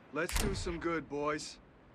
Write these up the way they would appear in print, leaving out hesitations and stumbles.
Let's do some good, boys.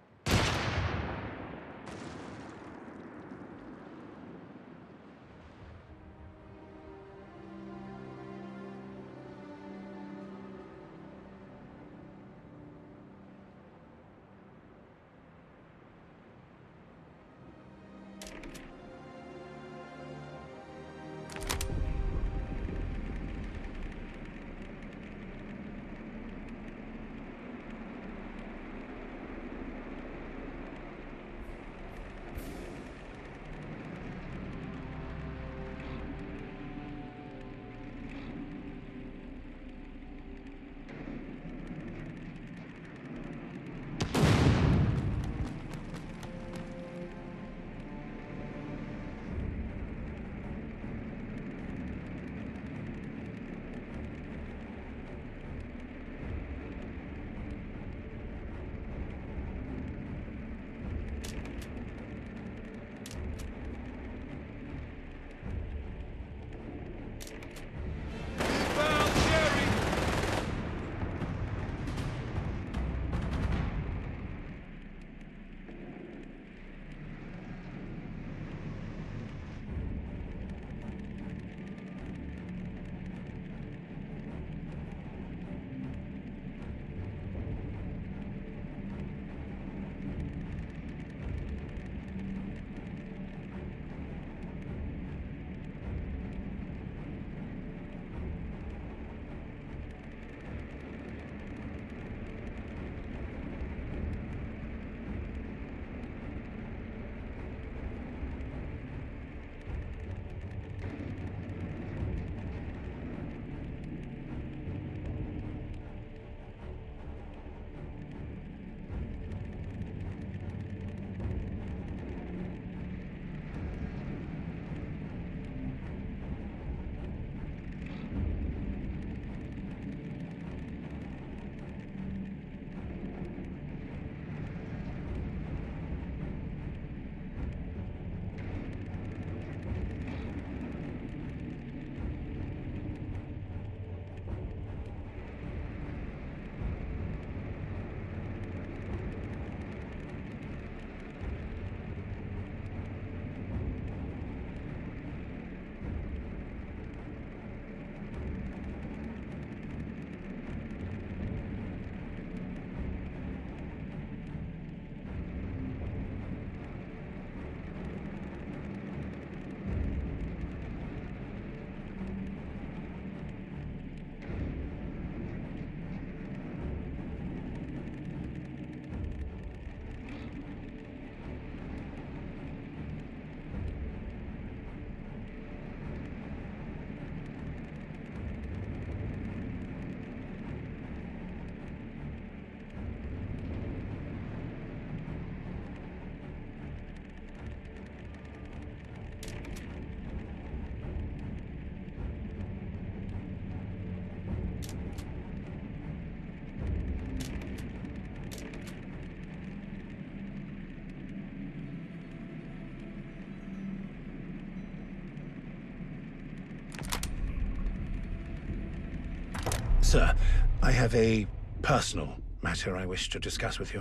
Sir, I have a personal matter I wish to discuss with you.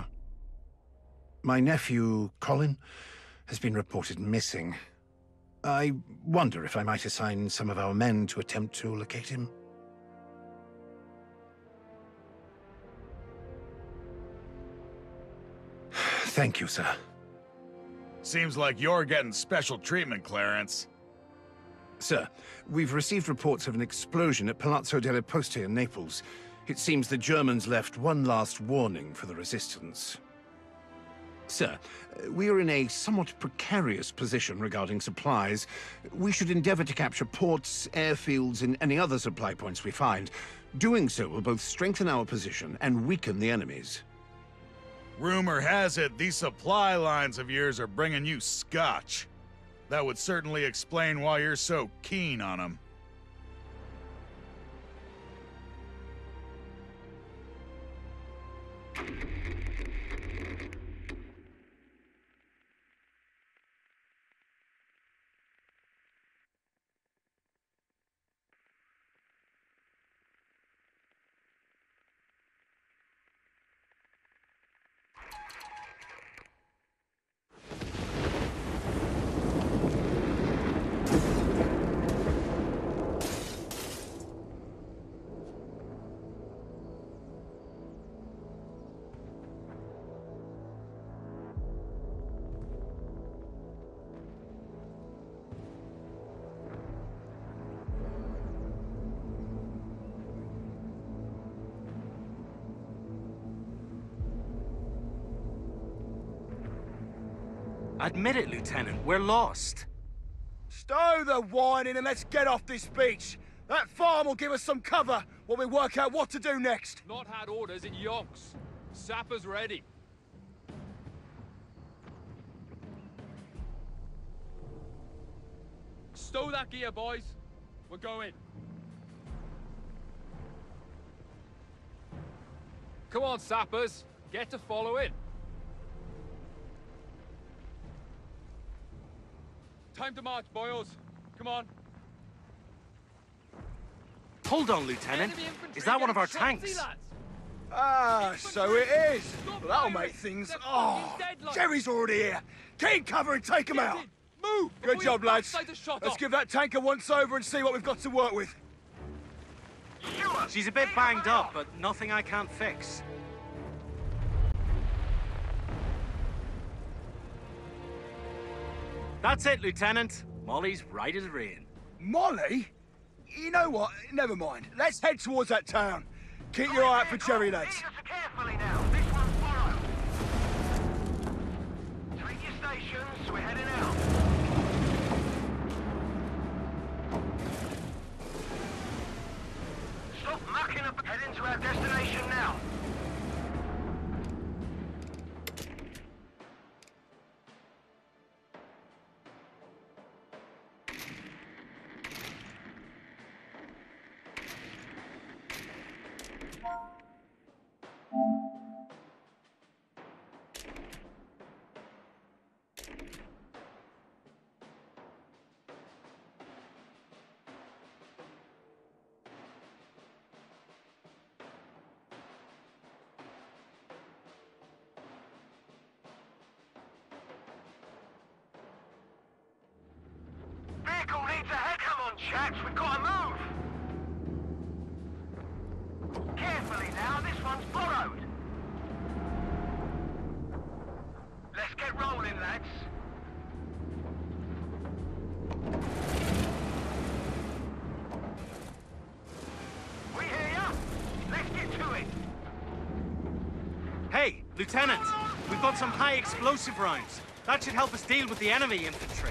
My nephew, Colin, has been reported missing. I wonder if I might assign some of our men to attempt to locate him. Thank you, sir. Seems like you're getting special treatment, Clarence. Sir, we've received reports of an explosion at Palazzo delle Poste in Naples. It seems the Germans left one last warning for the resistance. Sir, we are in a somewhat precarious position regarding supplies. We should endeavor to capture ports, airfields, and any other supply points we find. Doing so will both strengthen our position and weaken the enemy's. Rumor has it these supply lines of yours are bringing you scotch. That would certainly explain why you're so keen on them. Admit it, Lieutenant. We're lost. Stow the whining and let's get off this beach. That farm will give us some cover while we work out what to do next. Not had orders in yonks. Sappers ready. Stow that gear, boys. We're going. Come on, sappers. Get to following. Time to march, boyos. Come on. Hold on, Lieutenant. Is that one of our tanks? Ah, so it is. Well, that'll make things... Oh, Jerry's already here. Get in cover and take him out. Move! Good job, lads. Let's give that tanker once over and see what we've got to work with. She's a bit banged up, but nothing I can't fix. That's it, Lieutenant. Molly's right as rain. Molly? You know what? Never mind. Let's head towards that town. Keep your eye out for Jerry, lads. Carefully now. This one's borrowed. Take your stations. We're heading out. Stop mucking up. Heading to our destination now. Vehicle needs a head. Come on, chaps. We've got to move. Carefully now. This one's borrowed. Let's get rolling, lads. We hear ya. Let's get to it. Hey, Lieutenant, we've got some high explosive rounds. That should help us deal with the enemy infantry.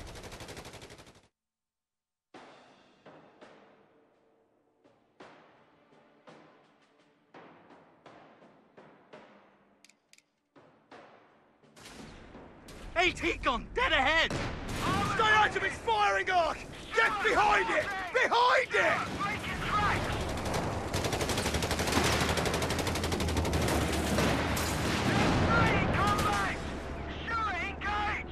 AT gun, dead ahead! Stay out of its firing arc! Get behind it! Behind it! Making tracks. Ready, combat! Sure, engage!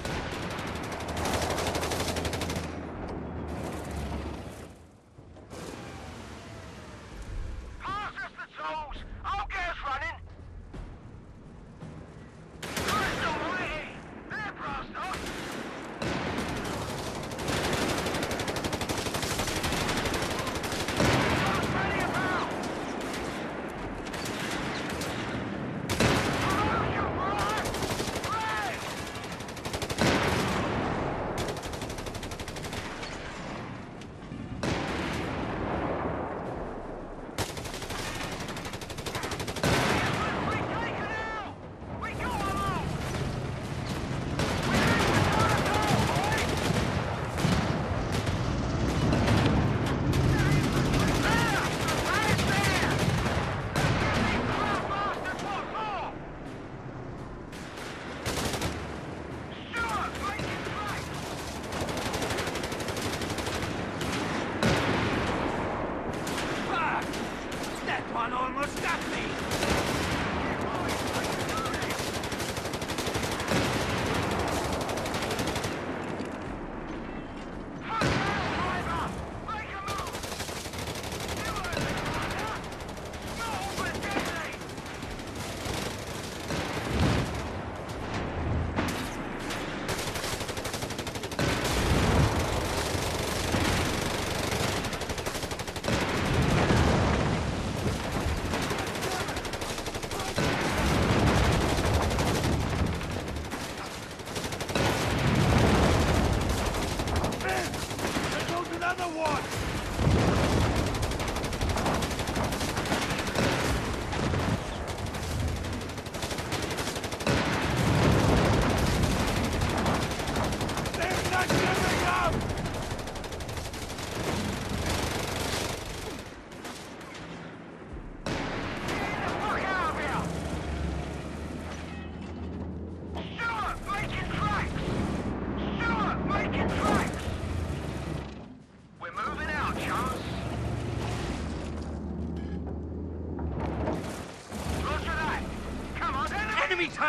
Pass us the tools. I'll get us running. Christ almighty! There, blast off!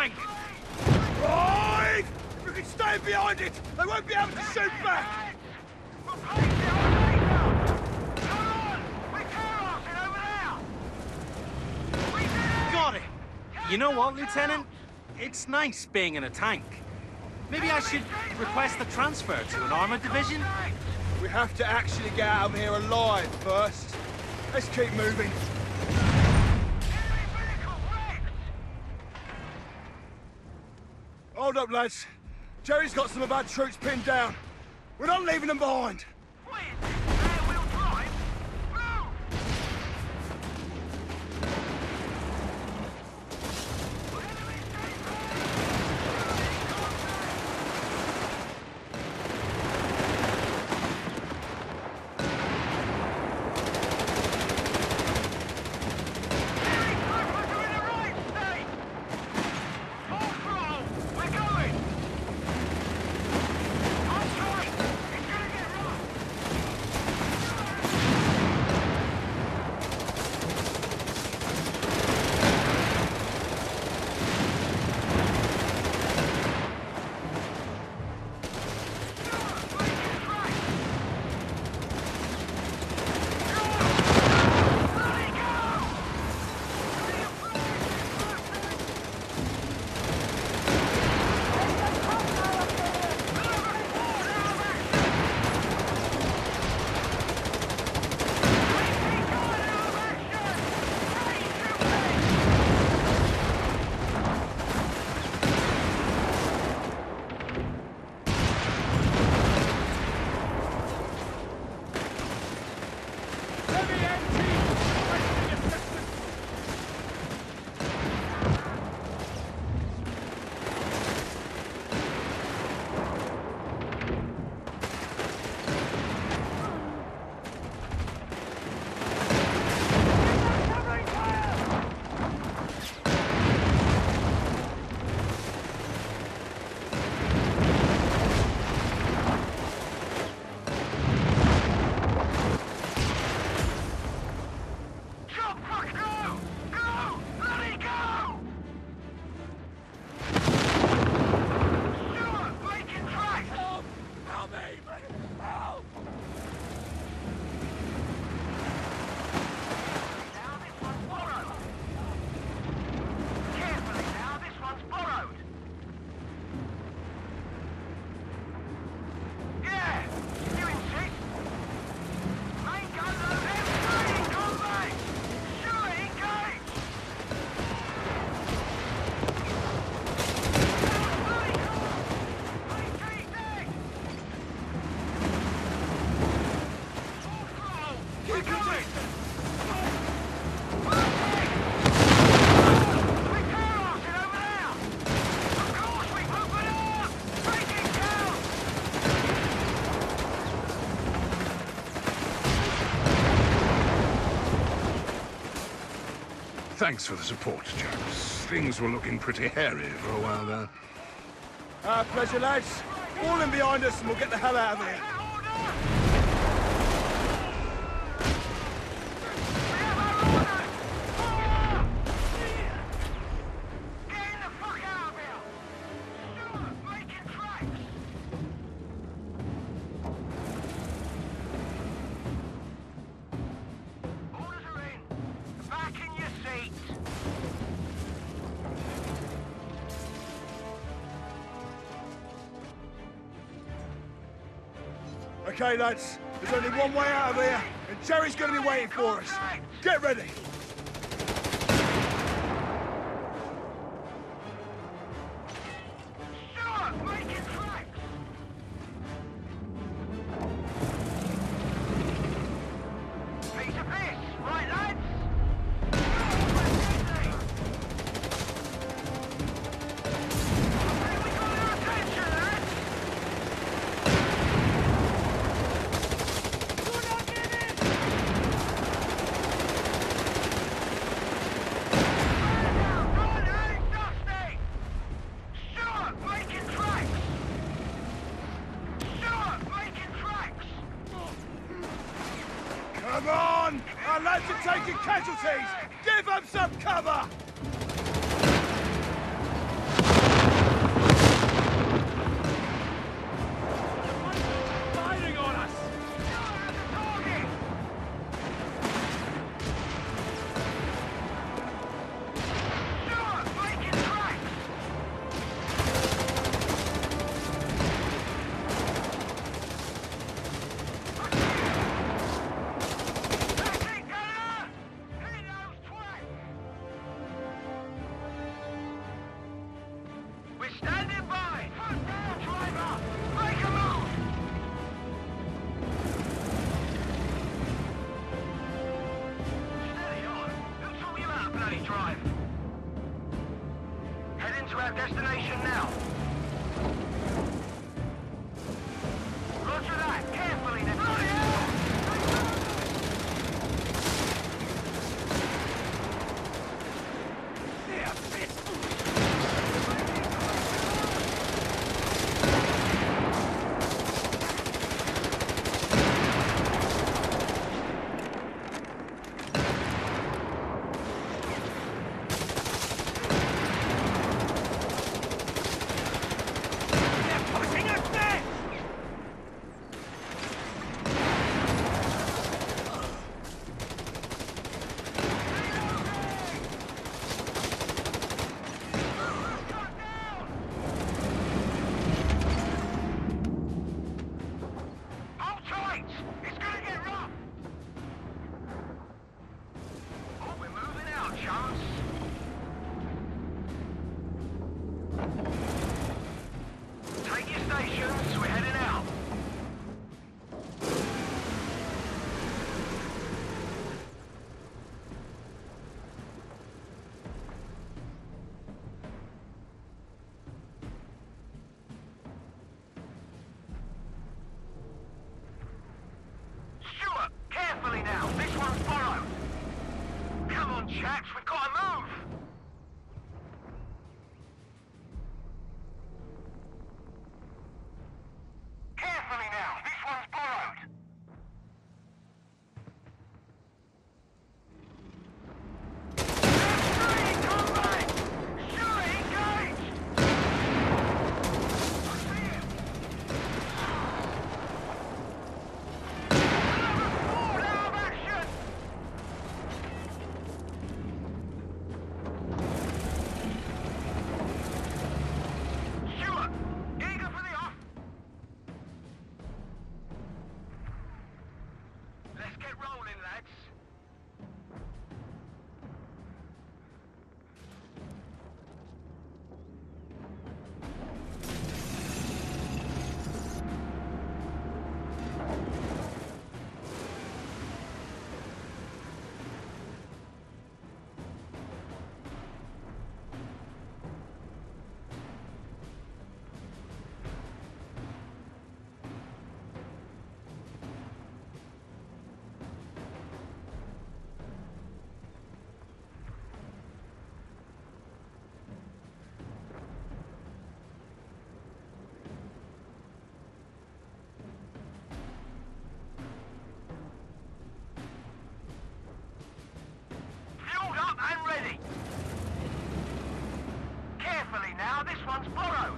tank! Right! If we can stay behind it, they won't be able to shoot back! Replace it on later! Come on! We're crossing over there! We did it! Got it! You know what, Lieutenant? It's nice being in a tank. Maybe I should request a transfer to an armored division? We have to actually get out of here alive first. Let's keep moving. Enemy vehicle wrecked! Hold up, lads. Jerry's got some of our troops pinned down. We're not leaving them behind. What is this? Rear-wheel drive? Move! Enemy snipers are in the right state! Full throttle! We're going! On tight! It's gonna get rough! Jump, fuck, go! Go! Bloody go! Stuart, making tracks! Help me! Help! Now this one's borrowed. Carefully now, this one's borrowed. Yeah, you insist. Main gun load M3 in combat. Sure, engage. Bloody cool. AT dead. Full throttle. We're going. We're crossing over there. Of course we open up. Make it count. Thanks for the support, chaps. Things were looking pretty hairy for a while there. Our pleasure, lads. Fall in behind us and we'll get the hell out of here. Getting the fuck out of here! Stuart, making tracks! Orders are in. Back in your seats. Okay, lads. There's only one way out of here, and Jerry's gonna be waiting for us. Get ready. Stuart, making tracks! Piece of piss, right, lads? I think we got our attention, lads! Do not give in! Fire down, Don, ain't dusty! Stuart, making tracks! Stuart, making tracks! Come on! Our lads are taking casualties! Give them some cover! drive. Heading to our destination now. Roger that. Carefully now. Bloody hell! Take your stations, we're heading out. Stuart, carefully now, this one's borrowed. Come on, chaps, we've got to move. Carefully now, this one's borrowed. Three, combat! Stuart, engage! I see him. Another squad out of action! Stuart, eager for the off. Let's get rolling, lads. Fueled up and ready. Carefully now, this one's borrowed.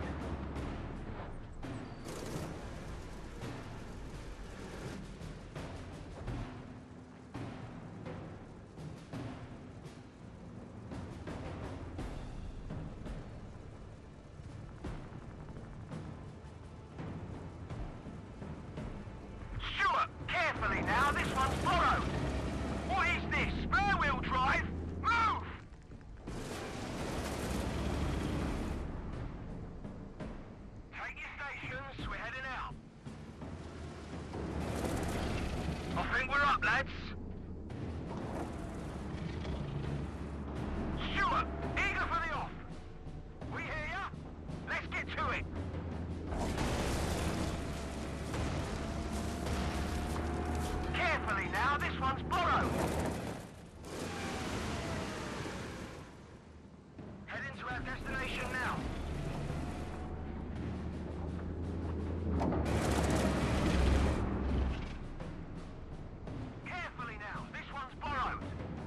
Stuart, carefully now, this one's borrowed. What is this? Spare wheel drive? Move! Take your stations, we're heading out. I think we're up, lads. Stuart, eager for the off. We hear ya? Let's get to it. Carefully now, this one's borrowed. Heading to our destination now. Carefully now, this one's borrowed.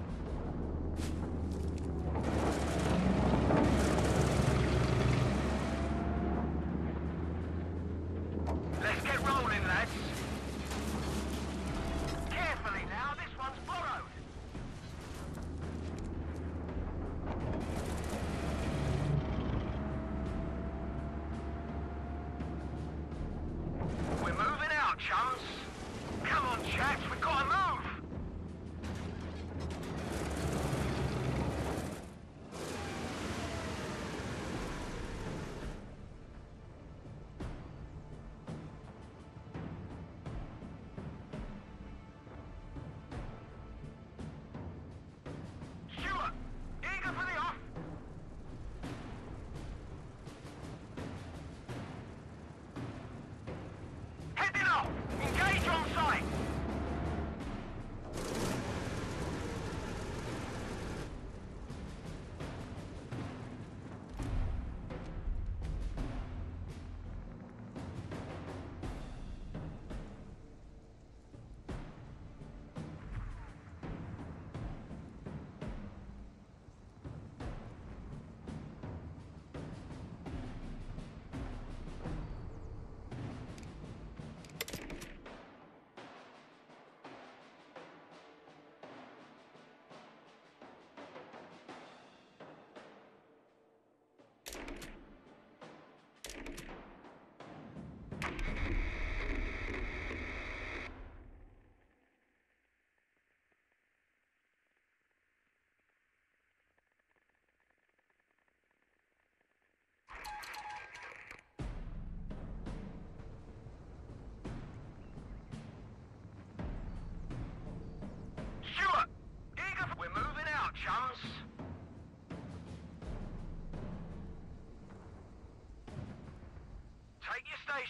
Let's get rolling, lads. Carefully now, this one's borrowed.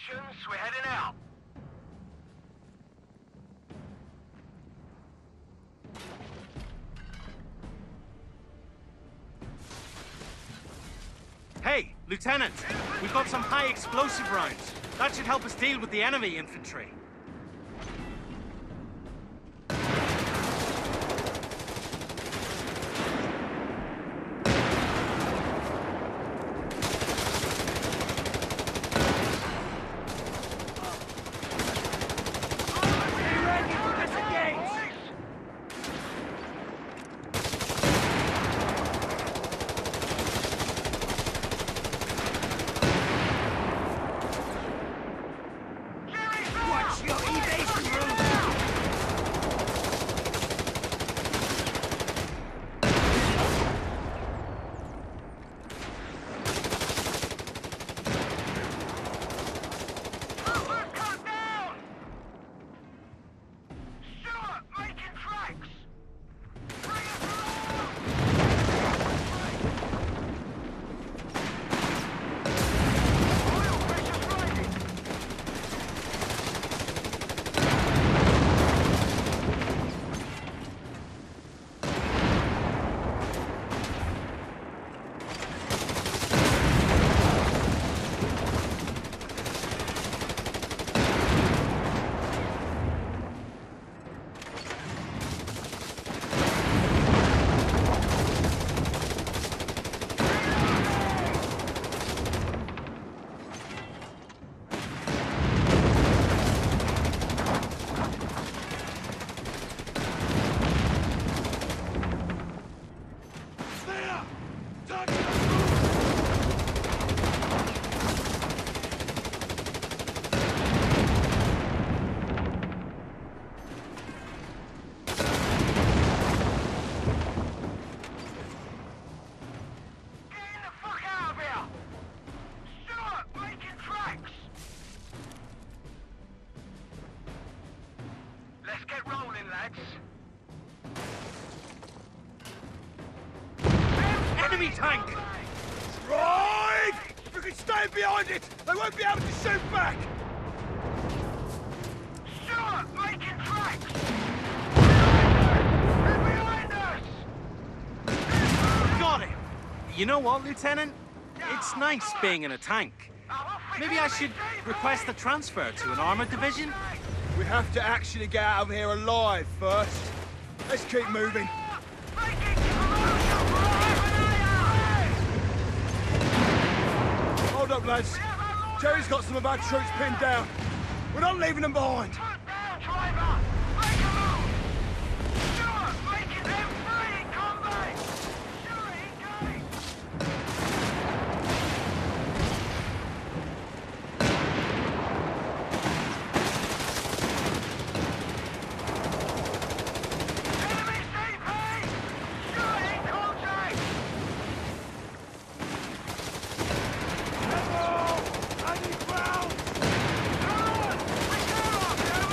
positions. We're heading out. Hey, Lieutenant, we've got some high explosive rounds. That should help us deal with the enemy infantry. Let's get rolling, lads. Enemy tank! Drive! If you can stay behind it, they won't be able to shoot back! Stuart, making tracks! They're behind us! Got it! You know what, Lieutenant? It's nice being in a tank. Maybe I should request a transfer to an armored division? We have to actually get out of here alive first. Let's keep moving. Hold up, lads. Jerry's got some of our troops pinned down. We're not leaving them behind. Put down, driver! Make a move! Stuart, making them free in combat! Stuart, engage! Enemy CP! Stuart, in contact! I need ground! Come on! We go up!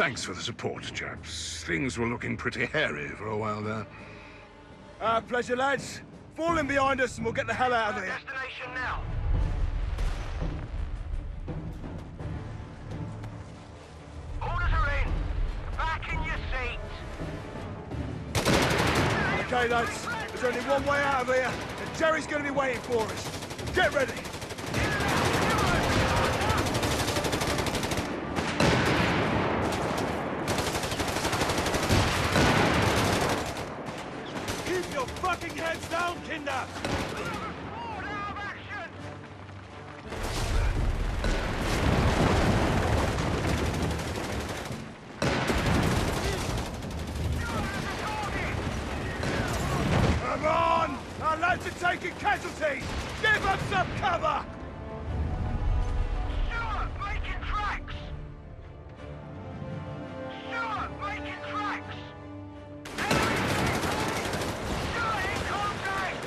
Thanks for the support, chaps. Things were looking pretty hairy for a while there. Our pleasure, lads. Fall in behind us and we'll get the hell out of here. Destination now. Orders are in. Back in your seats. Okay, lads. There's only one way out of here, and Jerry's going to be waiting for us. Get ready. Keep your fucking heads down, Kinder! Forward out of action. Come on! Our lads are taking casualties! Give them some cover! Stewart, making tracks. Stewart, making tracks. Stewart in contact.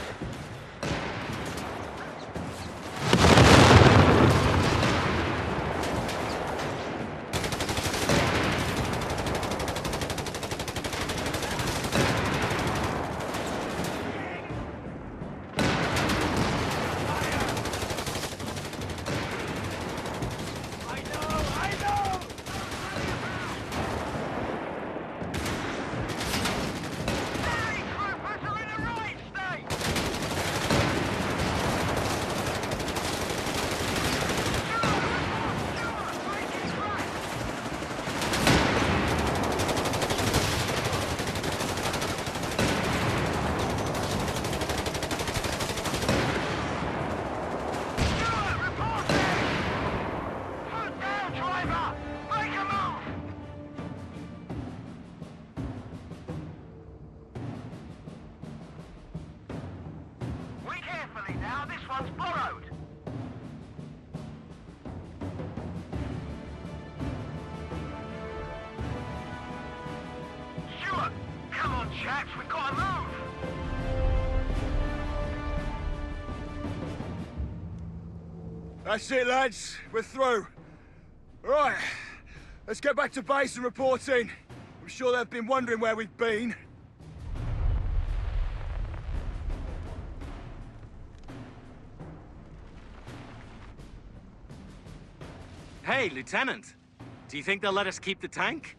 Enemy troopers are in a right state. Stewart, making tracks. Stewart, reporting. Foot down, driver. Make a move. Wait carefully now, this one's borrowed. Stewart, come on chaps, we've got to move. That's it, lads. We're through. Right. Let's get back to base and report in. I'm sure they've been wondering where we've been. Hey, Lieutenant. Do you think they'll let us keep the tank?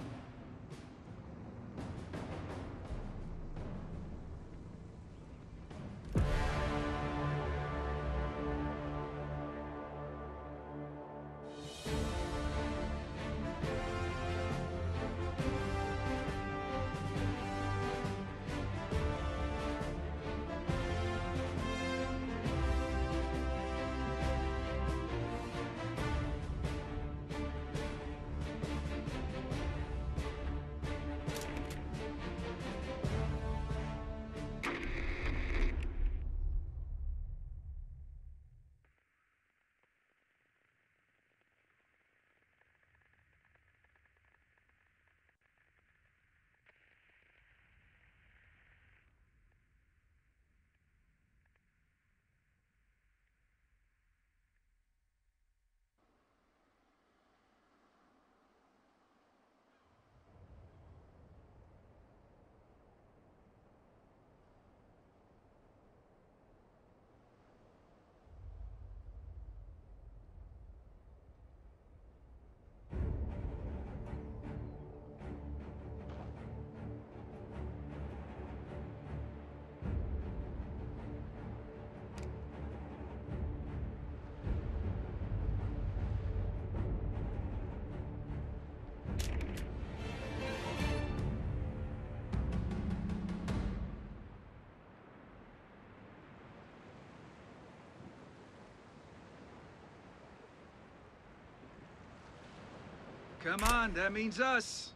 Come on, that means us.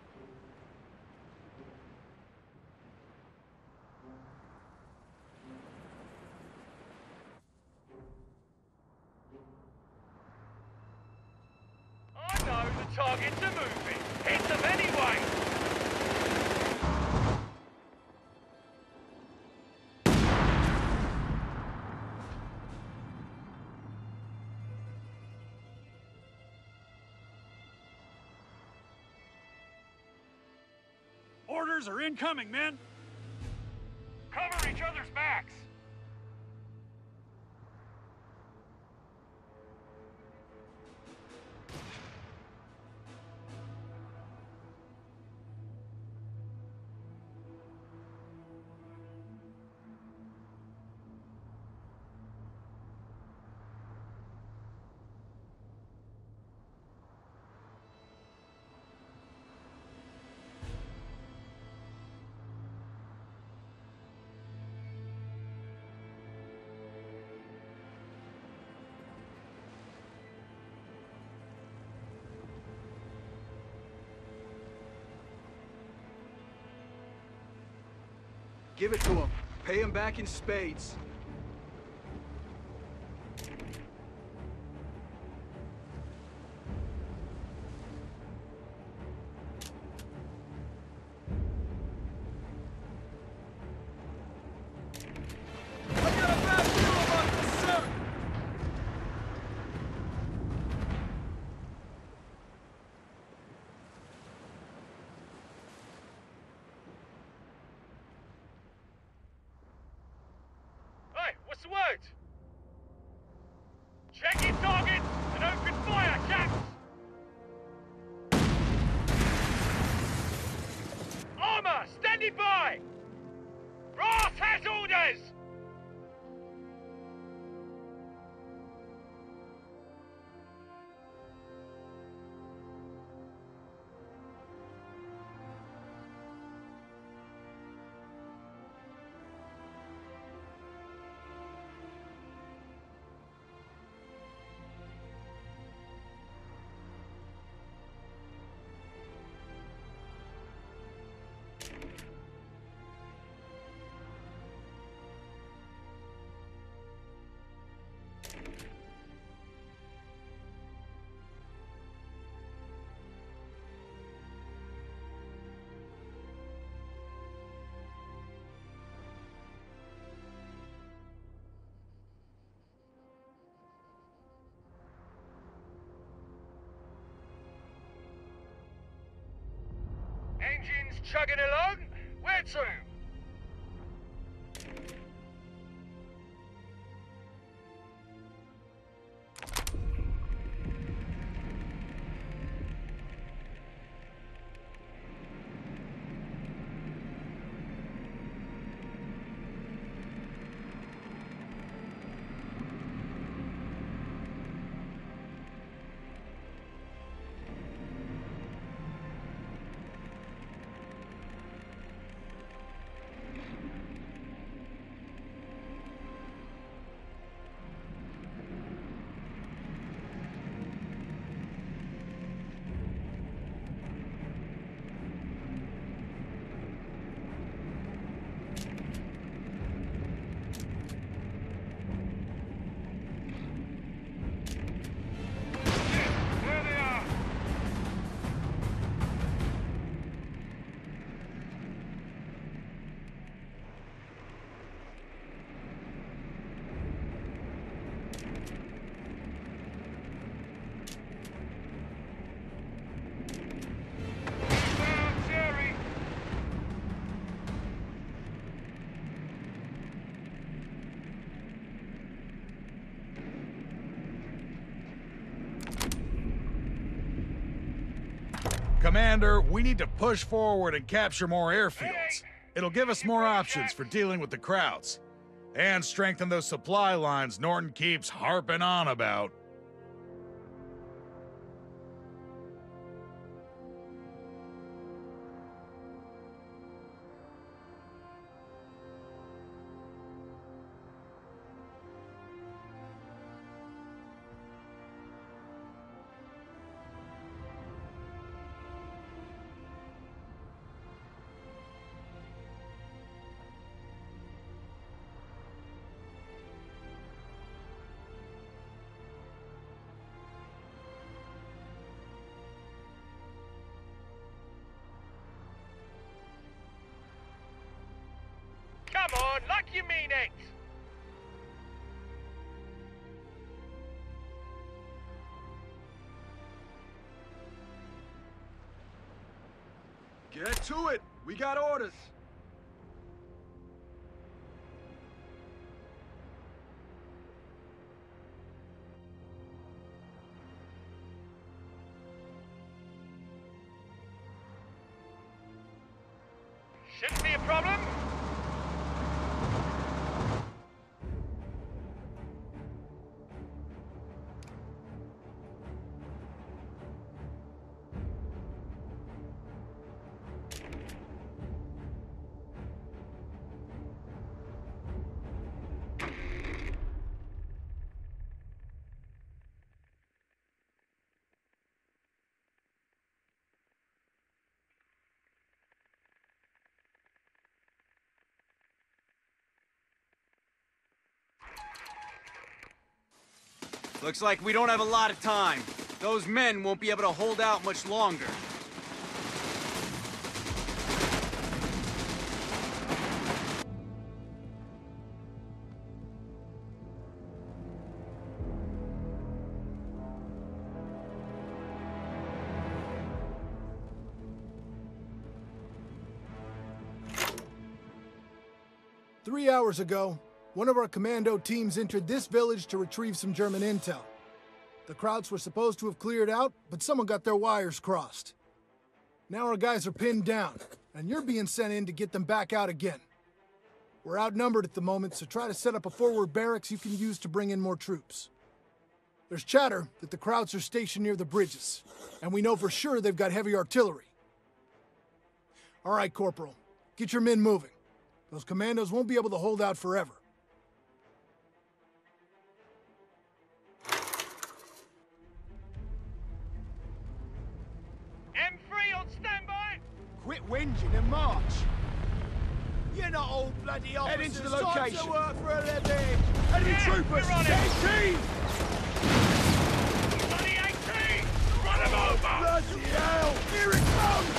I know the targets are moving. Hit them anyway. Orders are incoming, men! Cover each other's backs! Give it to him. Pay him back in spades. Hey, what's the word? Check your targets and open fire, chaps! Armor, standing by! Ross has orders! Engines chugging along? Where to? There they are! Down, Jerry! Commander, we need to push forward and capture more airfields. It'll give us more options for dealing with the Krauts. And strengthen those supply lines Norton keeps harping on about. Come on, like you mean it! Get to it! We got orders. Shouldn't be a problem. Looks like we don't have a lot of time. Those men won't be able to hold out much longer. Three hours ago, one of our commando teams entered this village to retrieve some German intel. The Krauts were supposed to have cleared out, but someone got their wires crossed. Now our guys are pinned down, and you're being sent in to get them back out again. We're outnumbered at the moment, so try to set up a forward barracks you can use to bring in more troops. There's chatter that the Krauts are stationed near the bridges, and we know for sure they've got heavy artillery. All right, Corporal, get your men moving. Those commandos won't be able to hold out forever. M3 on standby. Quit whinging and march. You're not all bloody officers. Head into the Time location. to work for a living. Enemy Yeah, troopers! we're on it. Get 18! Bloody 18. Run them over. Bloody hell! Here it comes!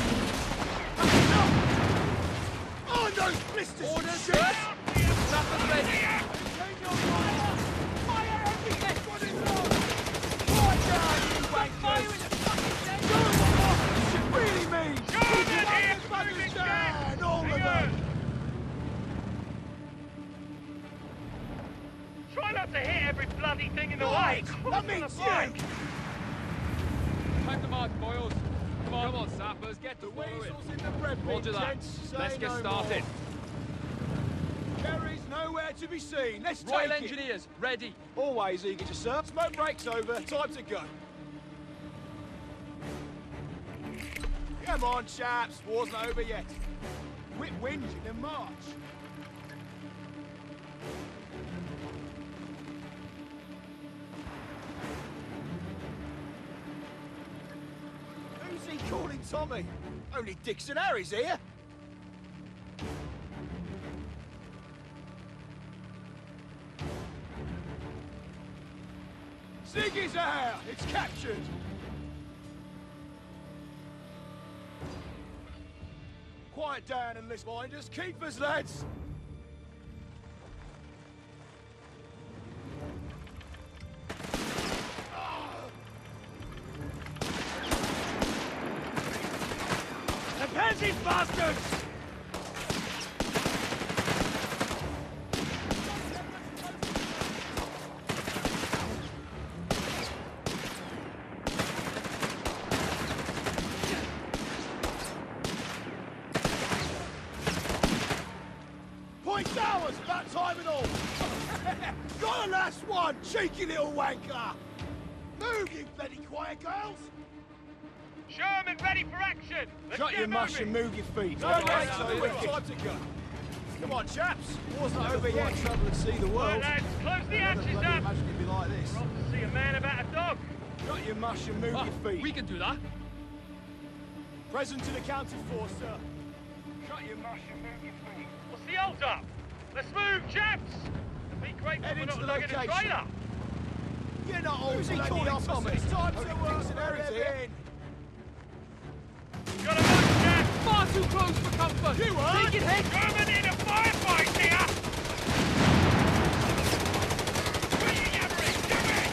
Oh, those blisters! Orders, shit! Nothing ready. Take your fire! Fire everything! What is wrong? Quiet down, you wankers! Do what officers really mean! Keep your here, motherfuckers moving down! All of Hang them! on. Try not to hit every bloody thing in the way. Right, What's that on means the bike? you! Time to march, boys. Come on, sappers, get to The following. weasel's in the bread bin, Roger that. gents. Say Let's get no started. more. Kerry's nowhere to be seen. Let's Royal take it. Engineers, ready. Always eager to serve. Smoke break's over. Time to go. Come on, chaps. War's not over yet. Quit whinging and march. Who's he calling Tommy? Only Dixon Harry's here. Ziggy's out! It's captured! Quiet down and list minders. Keep us, lads! Advance these bastards! Point towers! About time and all! Got a last one! Cheeky little wanker! Move, you bloody quiet girls! Sherman ready for action! Let's Shut get your mush moving. and move your feet. No, Don't no, wait no, so no, wicked. no. Time to go. Come on, chaps. War's not over yet. Trouble and see the Right, world. lads, close the Never hatches bloody up. imagined it'd be like this. We're off to see a man about a dog. Shut your mush and move Ah, your feet. we can do that. Present to the counted for, sir. Shut your mush and move your feet. What's the hold up? Let's move, chaps! Be grateful Head we're into not the lugging a location. trailer. You're not all Who's he calling Tommy? It's time to work for a living. Got a move, chaps! Far too close for comfort. You are? Take it, head. Sherman in a firefight here! Where you yabbering? Do it!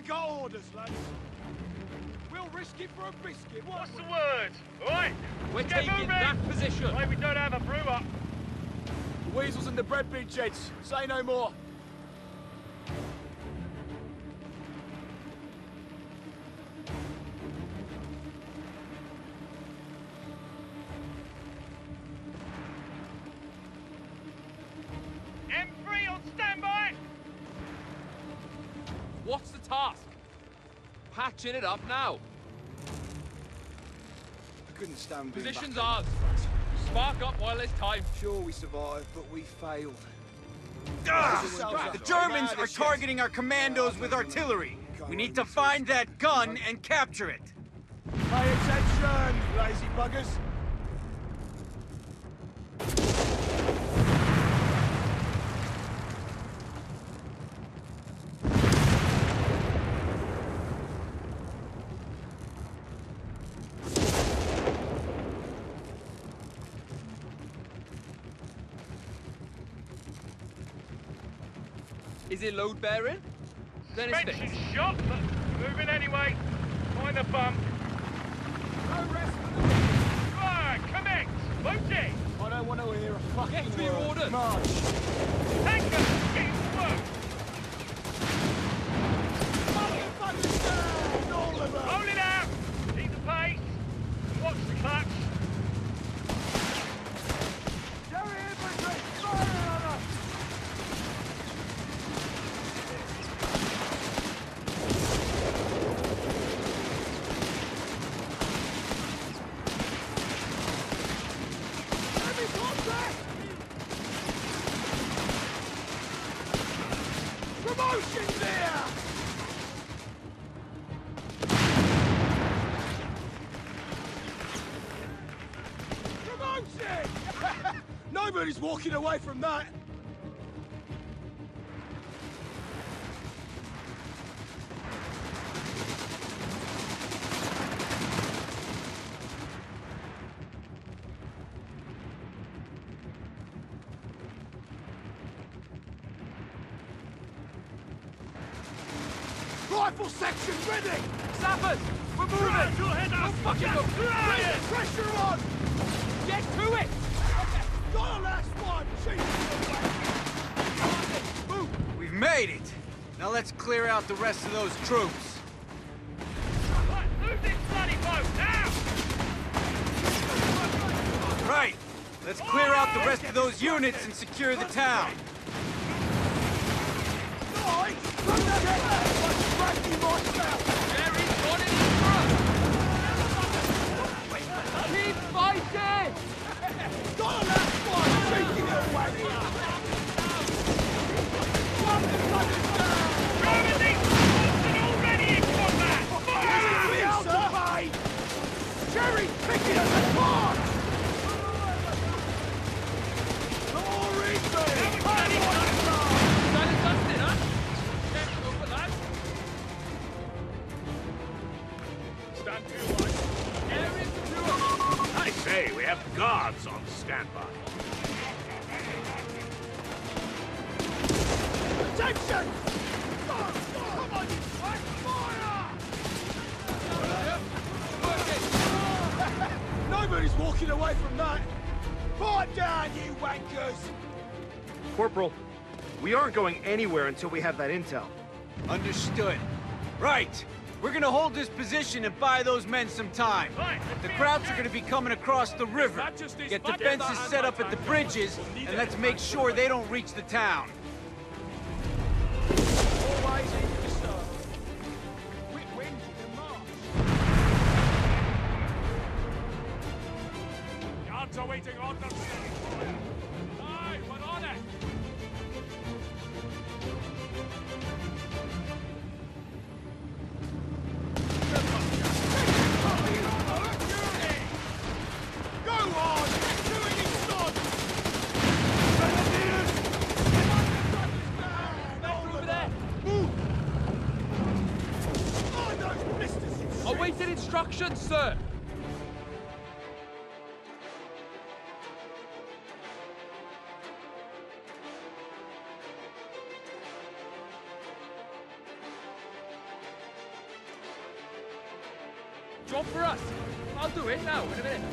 got orders, lads. We'll risk it for a biscuit. What's the word? All right? We're Get taking moving. that position. Like we don't have a brew up. The weasels and the bread bin, gents. Say no more. M3 on standby. What's the task? Patching it up now. I couldn't stand being Position's back ours. Spark up while there's time. Sure, we survived, but we failed. The Germans are targeting our commandos with artillery. We need to find that gun and capture it. Pay attention, lazy buggers. Is it load bearing? Then it's Suspension fixed. shot, but moving anyway. Find the bump. No rest for the... Right, connect. Load it. I don't want to hear a fucking Get to your word. orders. March. Tanker, get to work. Fucking buggers down, all of them. Roll it out. Keep the pace. Watch the clutch. Jerry infantry, fire on us! Enemy contact! Promotion's here! Promotion! Nobody's walking away from that. Rifle section ready! Sappers! We're moving! Your head up. Fucking go! Right. Pressure on! Get to it! Got a last one! Move! We've made it. Now let's clear out the rest of those troops. Right, move this bloody boat now. Right. Let's clear out the rest of those units and secure the town. Guys! Run that head! Drag you right now! Jerry's got it in front! Keep fighting! Got a last one! Shaking it away! Run the buggers down! Driving these troops and already in combat. Fire! We out the bay! Jerry picking us apart! Glory be! bloody Done and dusted, huh? Can't go for that. Stand to, lads. Air is secure. I say, we have guards on standby. Attention! Come on, you black fire! Nobody's walking away from that! Pipe down, you wankers! Corporal, we aren't going anywhere until we have that intel. Understood. Right. We're gonna hold this position and buy those men some time. Right, The Krauts are gonna be coming across the river. Get defenses set up at the bridges, and let's make sure they don't reach the town. Always easy to start. Quick wins you can march. Guards are waiting orders. Aye, we're on it! Go on! Doing it, son! Over there! Move! Find those blisters, you shit! Awaiting instructions, sir! Job for us. I'll do it now, in a minute.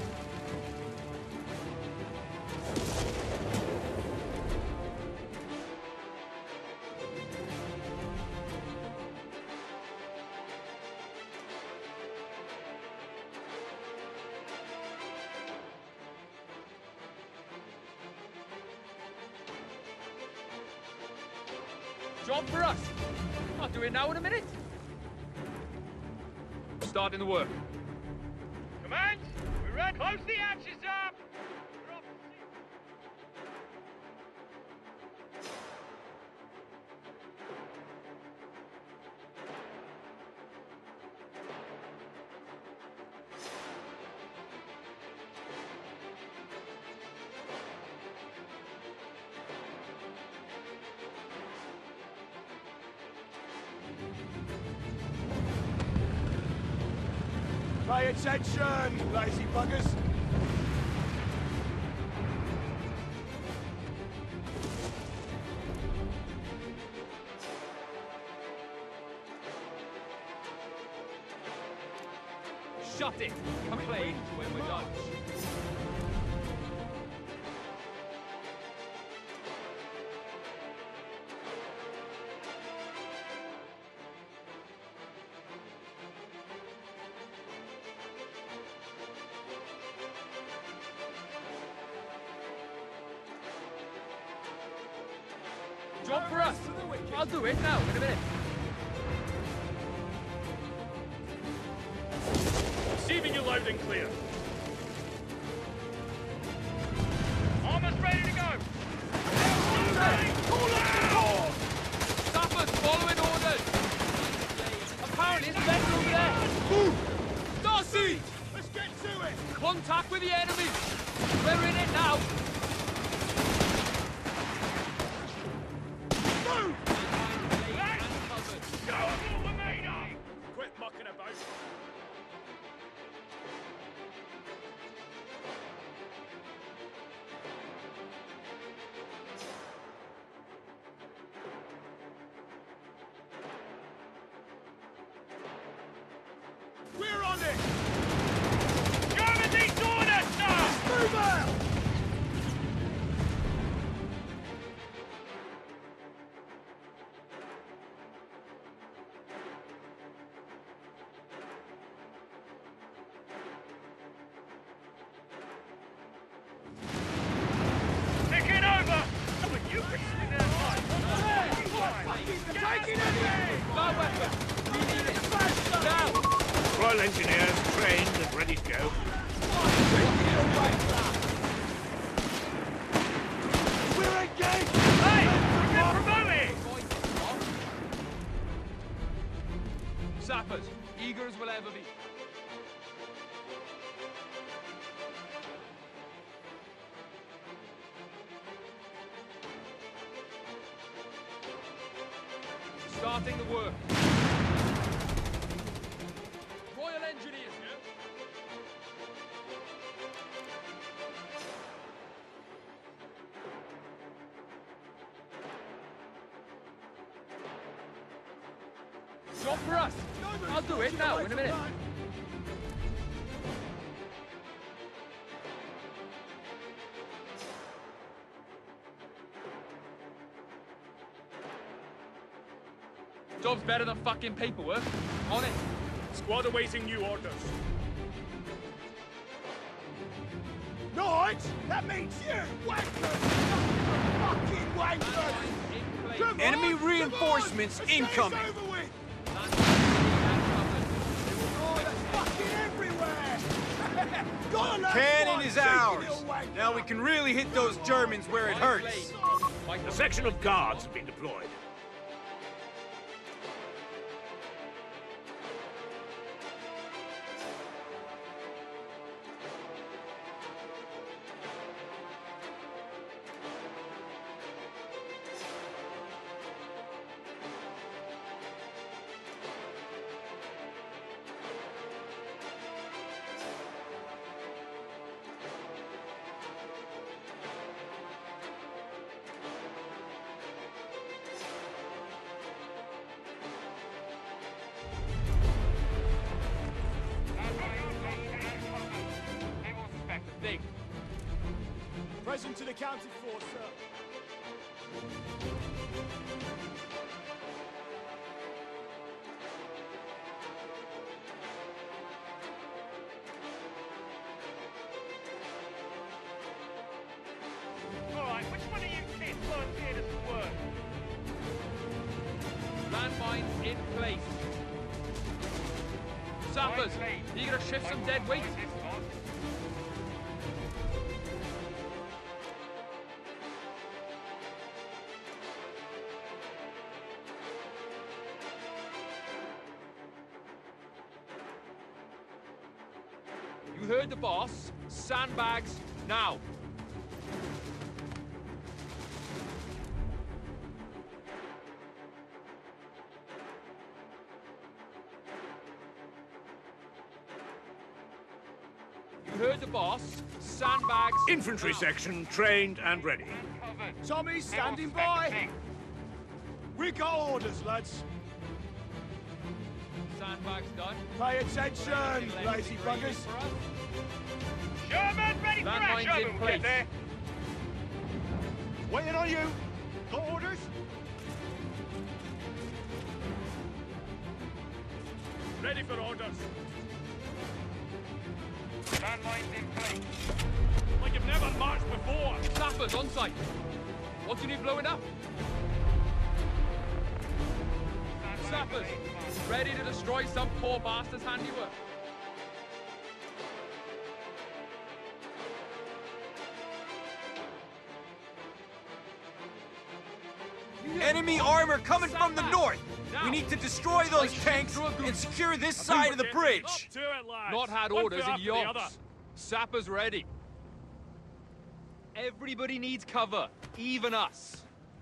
Job for us. I'll do it now in a minute. Starting the work. Command, we're ready. Close the hatches up. We're off. Pay attention, lazy buggers. Shut it. Complain when we're done. Job for us. I'll do it now, in a minute. Receiving you loud and clear. Almost ready to go. Sappers, following orders. Apparently, there's men over there. Move! Darcy! Let's get to it! Contact with the enemy. We're in it now. Move! Go for the main. Quit mucking about. We're on it! German needs orders, sir! Move out! Taking over! But you can swing that Taking it! No weapon. We need it. Now. Royal Engineers trained and ready to go. We're engaged! Hey! We've been promoted! Sappers, eager as we'll ever be. Starting the work. Royal Engineers, yeah? Job for us. I'll do it now, in a minute. Job's better than fucking paperwork. On it. Squad awaiting new orders. Knight! That means you! Wankers! Fucking wankers! In place. Come on, Enemy come reinforcements on, let's get this incoming. over with. That's Oh, that's fucking everywhere! Gotta learn Cannon one, is cheeky ours. little wanker. Now we can really hit those Germans where it hurts. A section of guards have been deployed. Present and accounted for, sir. Alright, which one of you kids volunteered as a word? Landmines in place. Sappers, you gonna shift some dead weight? You heard the boss. Sandbags now. You heard the boss. Sandbags. Infantry now. section trained and ready. Tommy, standing by. We got orders, lads. Sandbags done. Pay attention, lazy buggers. Sherman, ready for Landmines action! in We'll get place. there. Waiting on you. Got orders? Ready for orders. Landmines in place. Like you've never marched before. Sappers on site. What do you need blowing up? Sappers, ready to destroy some poor bastard's handiwork. Enemy armor coming from the north! Now. We need to destroy those Like tanks through a goose. and secure this side of the bridge! To it, lads. Not had One orders foot in after the other. yonks. Sappers ready. Everybody needs cover, even us.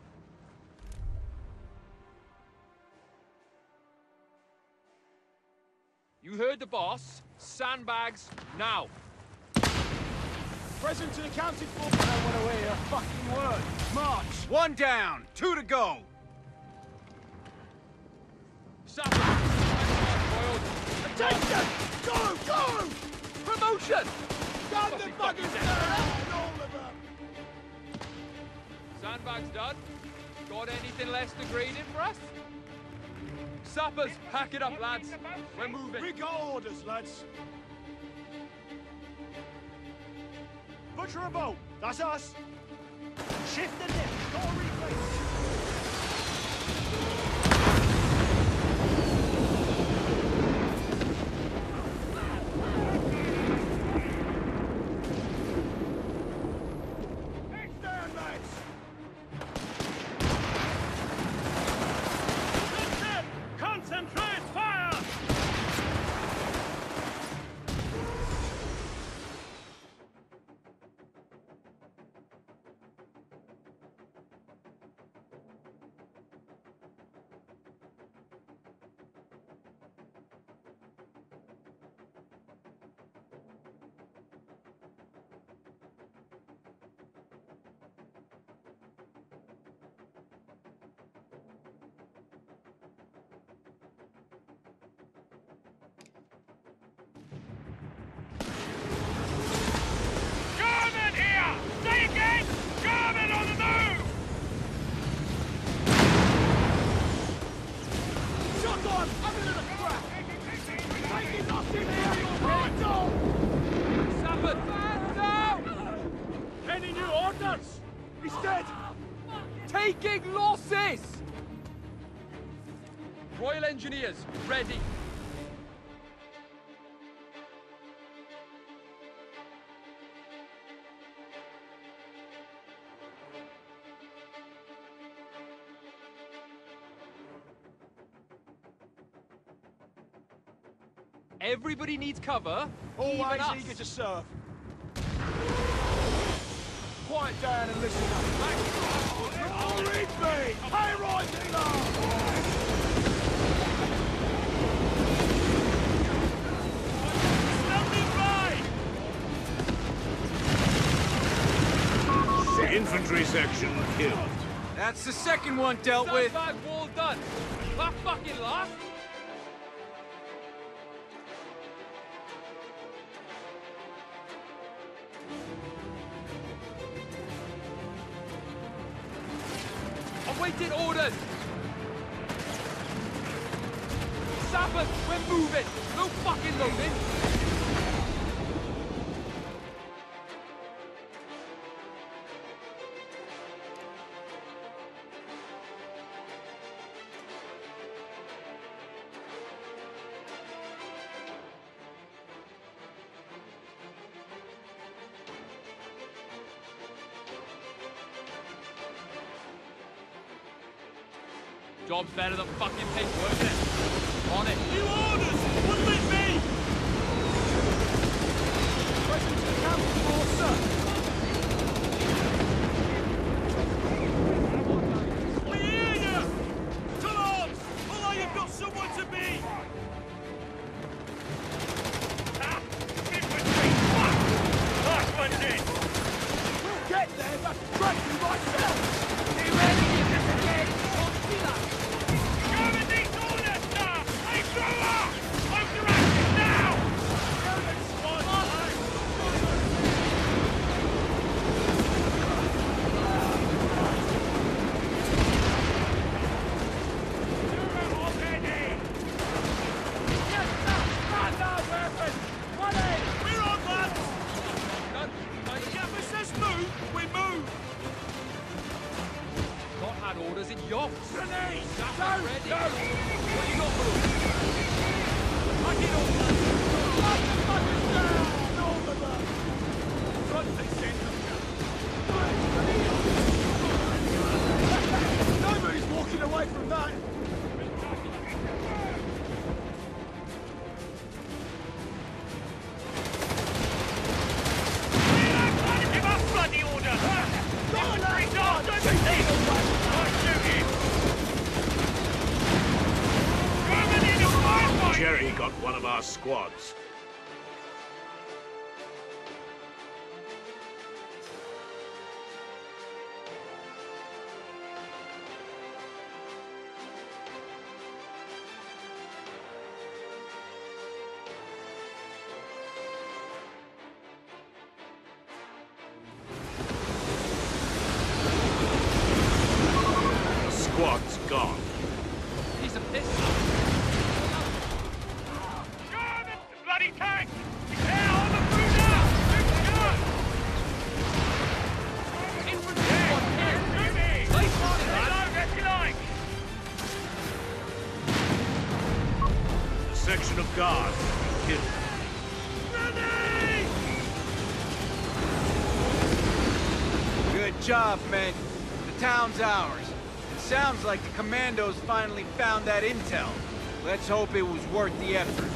You heard the boss. Sandbags now. Present and accounted for. I don't want to hear a fucking word. March. One down, 2 to go! Sappers. Attention! Go, go! Promotion! Gun the buggers down! All of them! Sandbags done. Got anything less degrading for us? Sappers, pack it up, lads. We're moving. We got orders, lads. Butcher a boat. That's us. Shift the lift. Got a replay. Stand, lads. Concentrate fire! German here! Say again! German on the move! Shot on! I'm in the crap! Taking off in here! Hands on! Sappers, down! Any new orders? He's dead! Taking losses! Royal Engineers, ready. Everybody needs cover. Always even us. eager to serve. Quiet down and listen up. All read me! Hey, rising up! Infantry section killed. That's the second one dealt with. Sandbag wall done. That fucking last. Waiting orders! Sappers, we're moving! No fucking loading! Job's better than fucking paperwork, isn't it? On it. New orders! What'll it be? Present to the council force, sir. We hear you! To arms! Although you've got somewhere to be! Ah! Infantry! Fuck! Last one's in! We'll get there, but trust me myself! You ready? German needs orders, sir! Hey, throw up! Move your action now! German squad! We're on, lads! The gaffer says move, we move! Not had orders in yonks. Grenade! Sappers ready. What you got for us? Back it up, lads. Lock the fuckers down! All of them! Front and centre! Nobody's walking away from that! Give us bloody order! Infantry's after the team! Right shooting! German in a firefight! Jerry got one of our squads. The squad's gone. Piece of piss. German! Bloody tank! Now on the food now! Infantry on here. Shoot me! Nice Reload shooting, lads. as you like! A section of guards killed. Grenade! Good job, men. The town's ours. It sounds like the commandos finally found that intel. Let's hope it was worth the effort.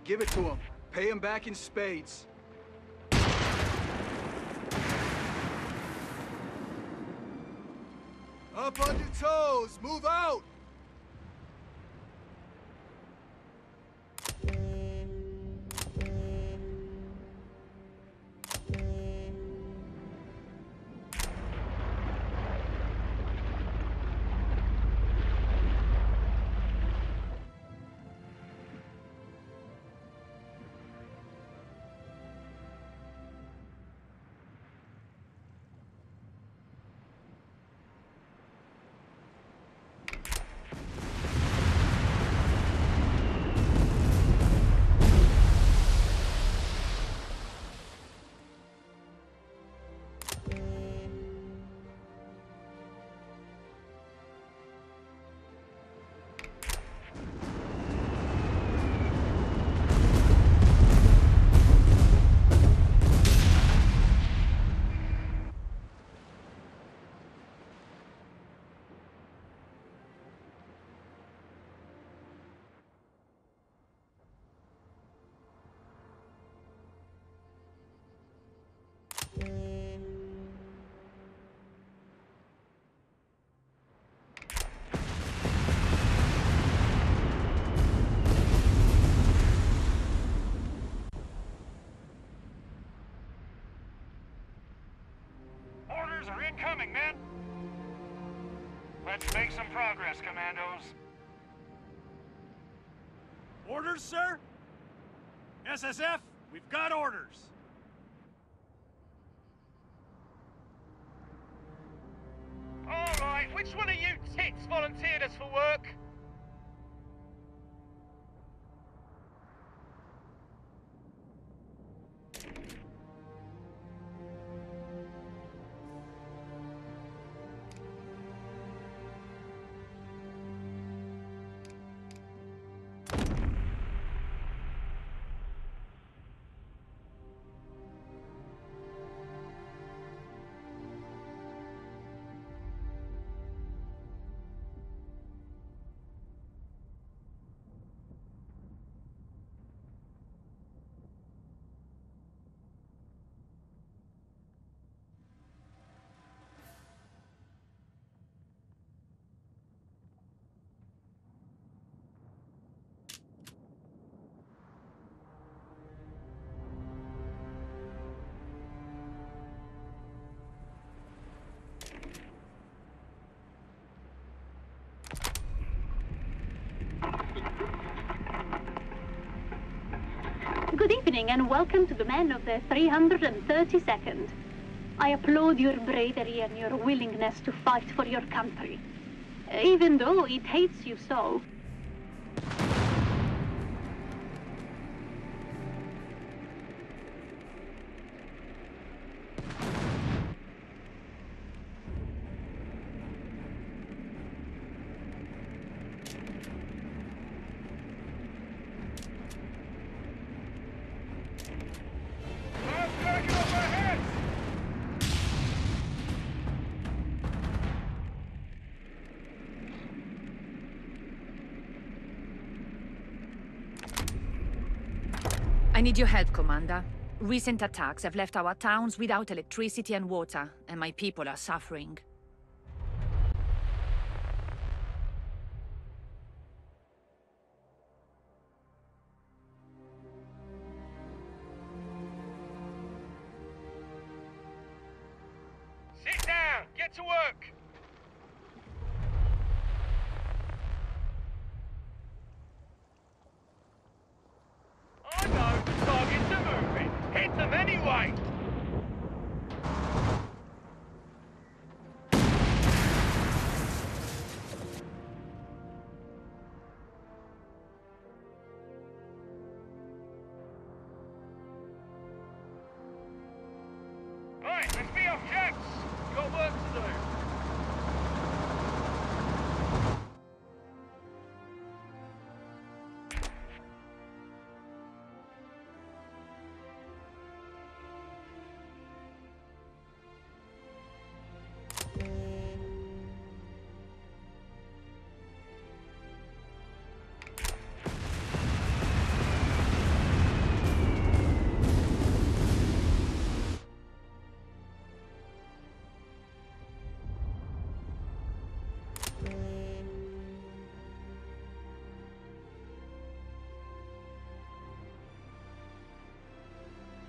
Give it to him. Pay him back in spades. Up on your toes! Move out! Orders are incoming, men! Let's make some progress, Commandos. Orders, sir? SSF, we've got orders. All right, which one of you tits volunteered us for work? Good evening and welcome to the men of the 332nd. I applaud your bravery and your willingness to fight for your country, even though it hates you so. I need your help, Commander. Recent attacks have left our towns without electricity and water, and my people are suffering. Sit down! Get to work! I know the targets are moving. Hit them anyway! Right, let's be off, chaps! Got work to do.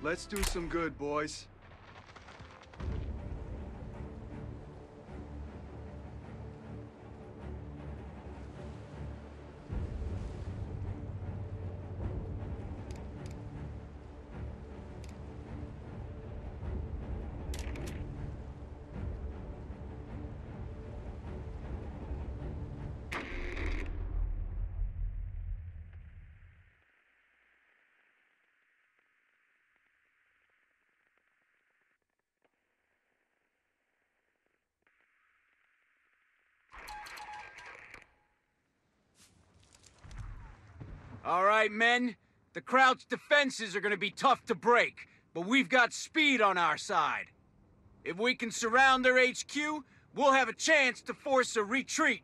Let's do some good, boys. All right, men. The Kraut's defenses are gonna be tough to break, but we've got speed on our side. If we can surround their HQ, we'll have a chance to force a retreat.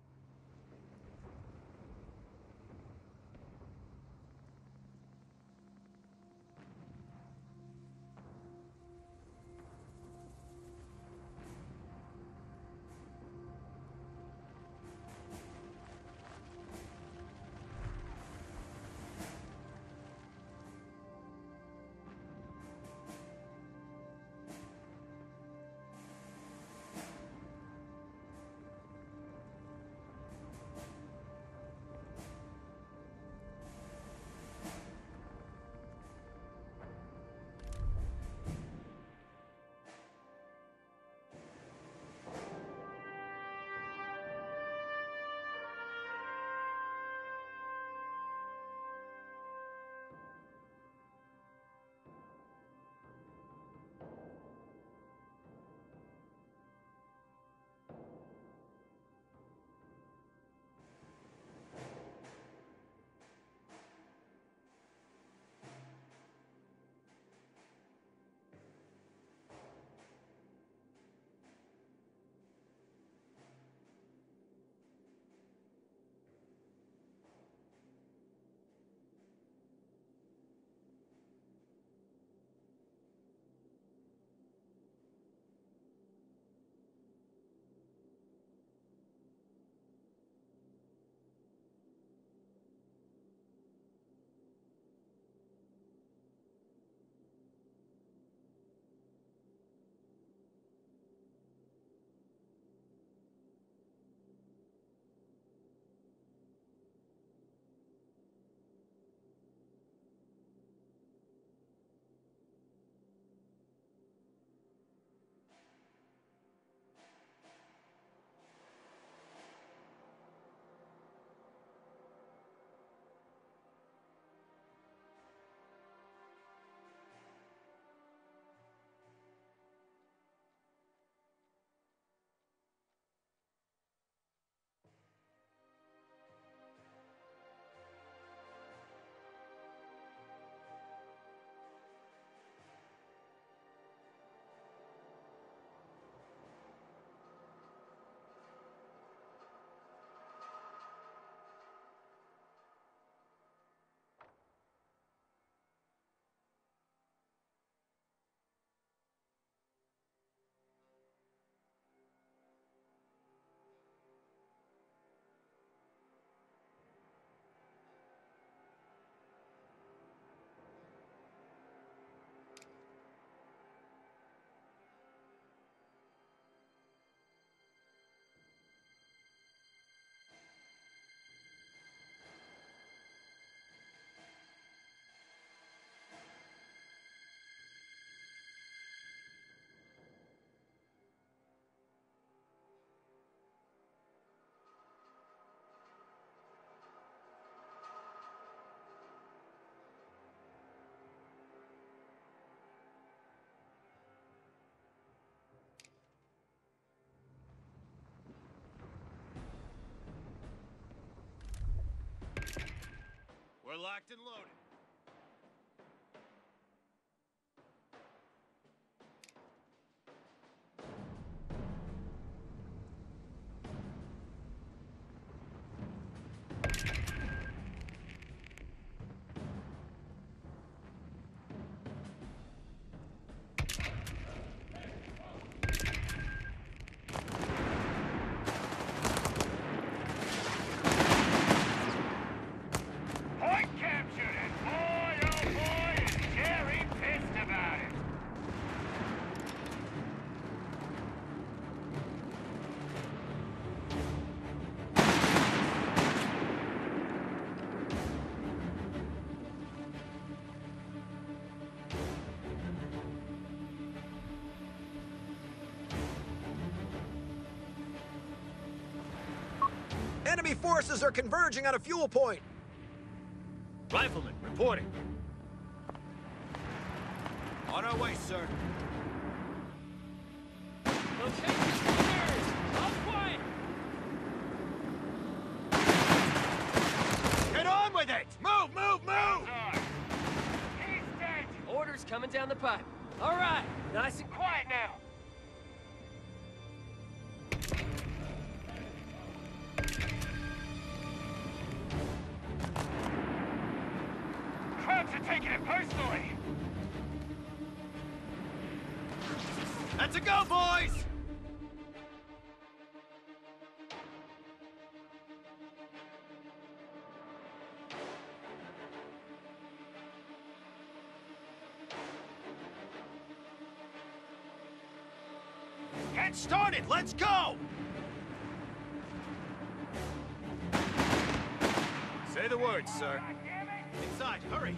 We're locked and loaded. Point captured and Enemy forces are converging on a fuel point. Rifleman, reporting. On our way, sir. Get on with it! Move, move, move! He's dead! Orders coming down the pipe. All right, nice and quiet now. Crowds are taking it personally. That's a go, boys! Get started! Let's go! Say the word, sir. Inside, hurry!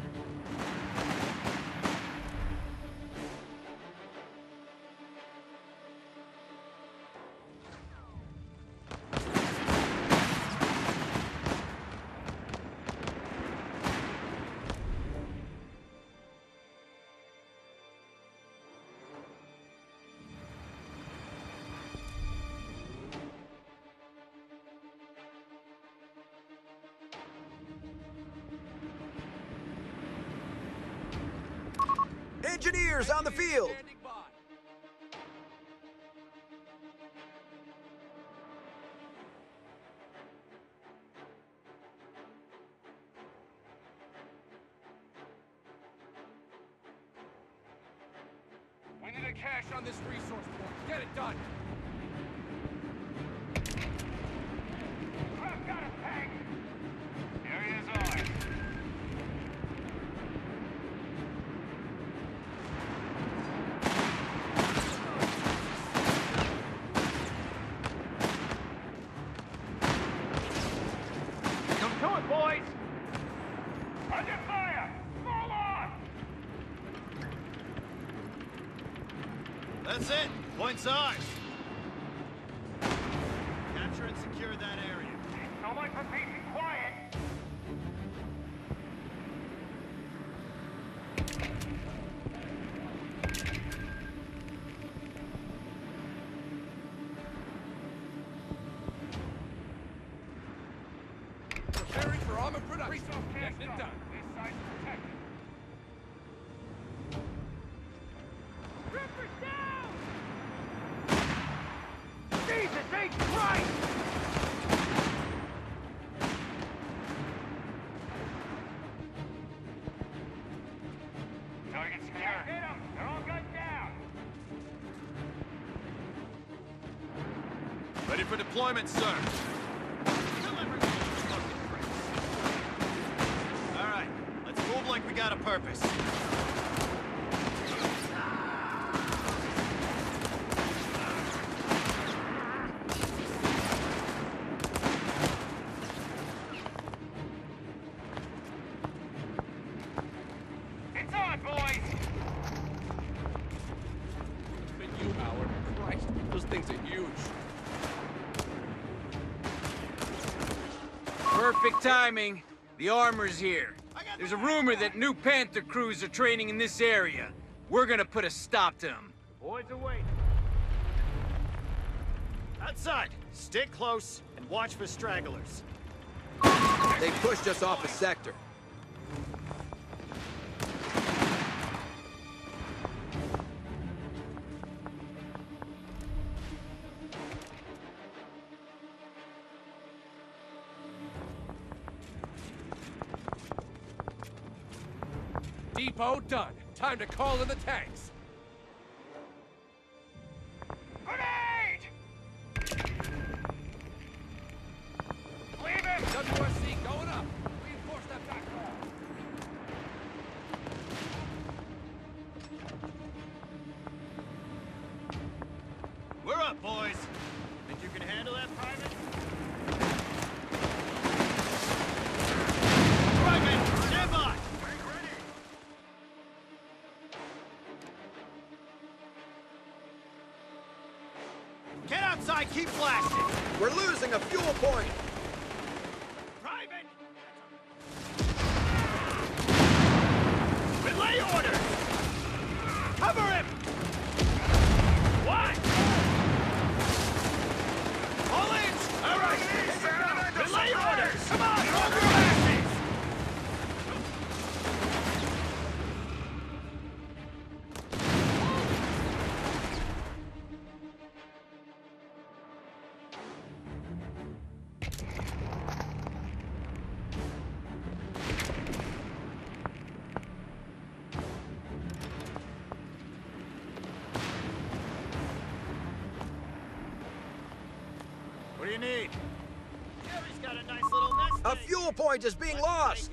Engineers on the field! We need a cache on this resource point. Get it done. I've got a tank. Area's ours. Come to it, boys! Under fire! Fall on! That's it! Point's ours! Capture and secure that area. So much for peace and quiet. Preparing for armor production. Getting it done. This side's protected. Rippers down! Jesus H. Christ! Target secure. Hit them! They're all gunned down! Ready for deployment, sir. All right, let's move like we got a purpose. It's on, boys! But you, Howard. Christ, those things are huge. Perfect timing. The armor's here. There's a rumor that new Panther crews are training in this area. We're gonna put a stop to them. Boys away. Outside, stick close and watch for stragglers. They pushed us off a sector. Depot done. Time to call in the tanks. Grenade! Leave him! WSC going up. Reinforce that back wall. We're up, boys. Think you can handle that, Private? Private, stand by! Get outside, keep blasting! We're losing a fuel point! you need? Jerry's got a nice little nest A egg. fuel point is being lost!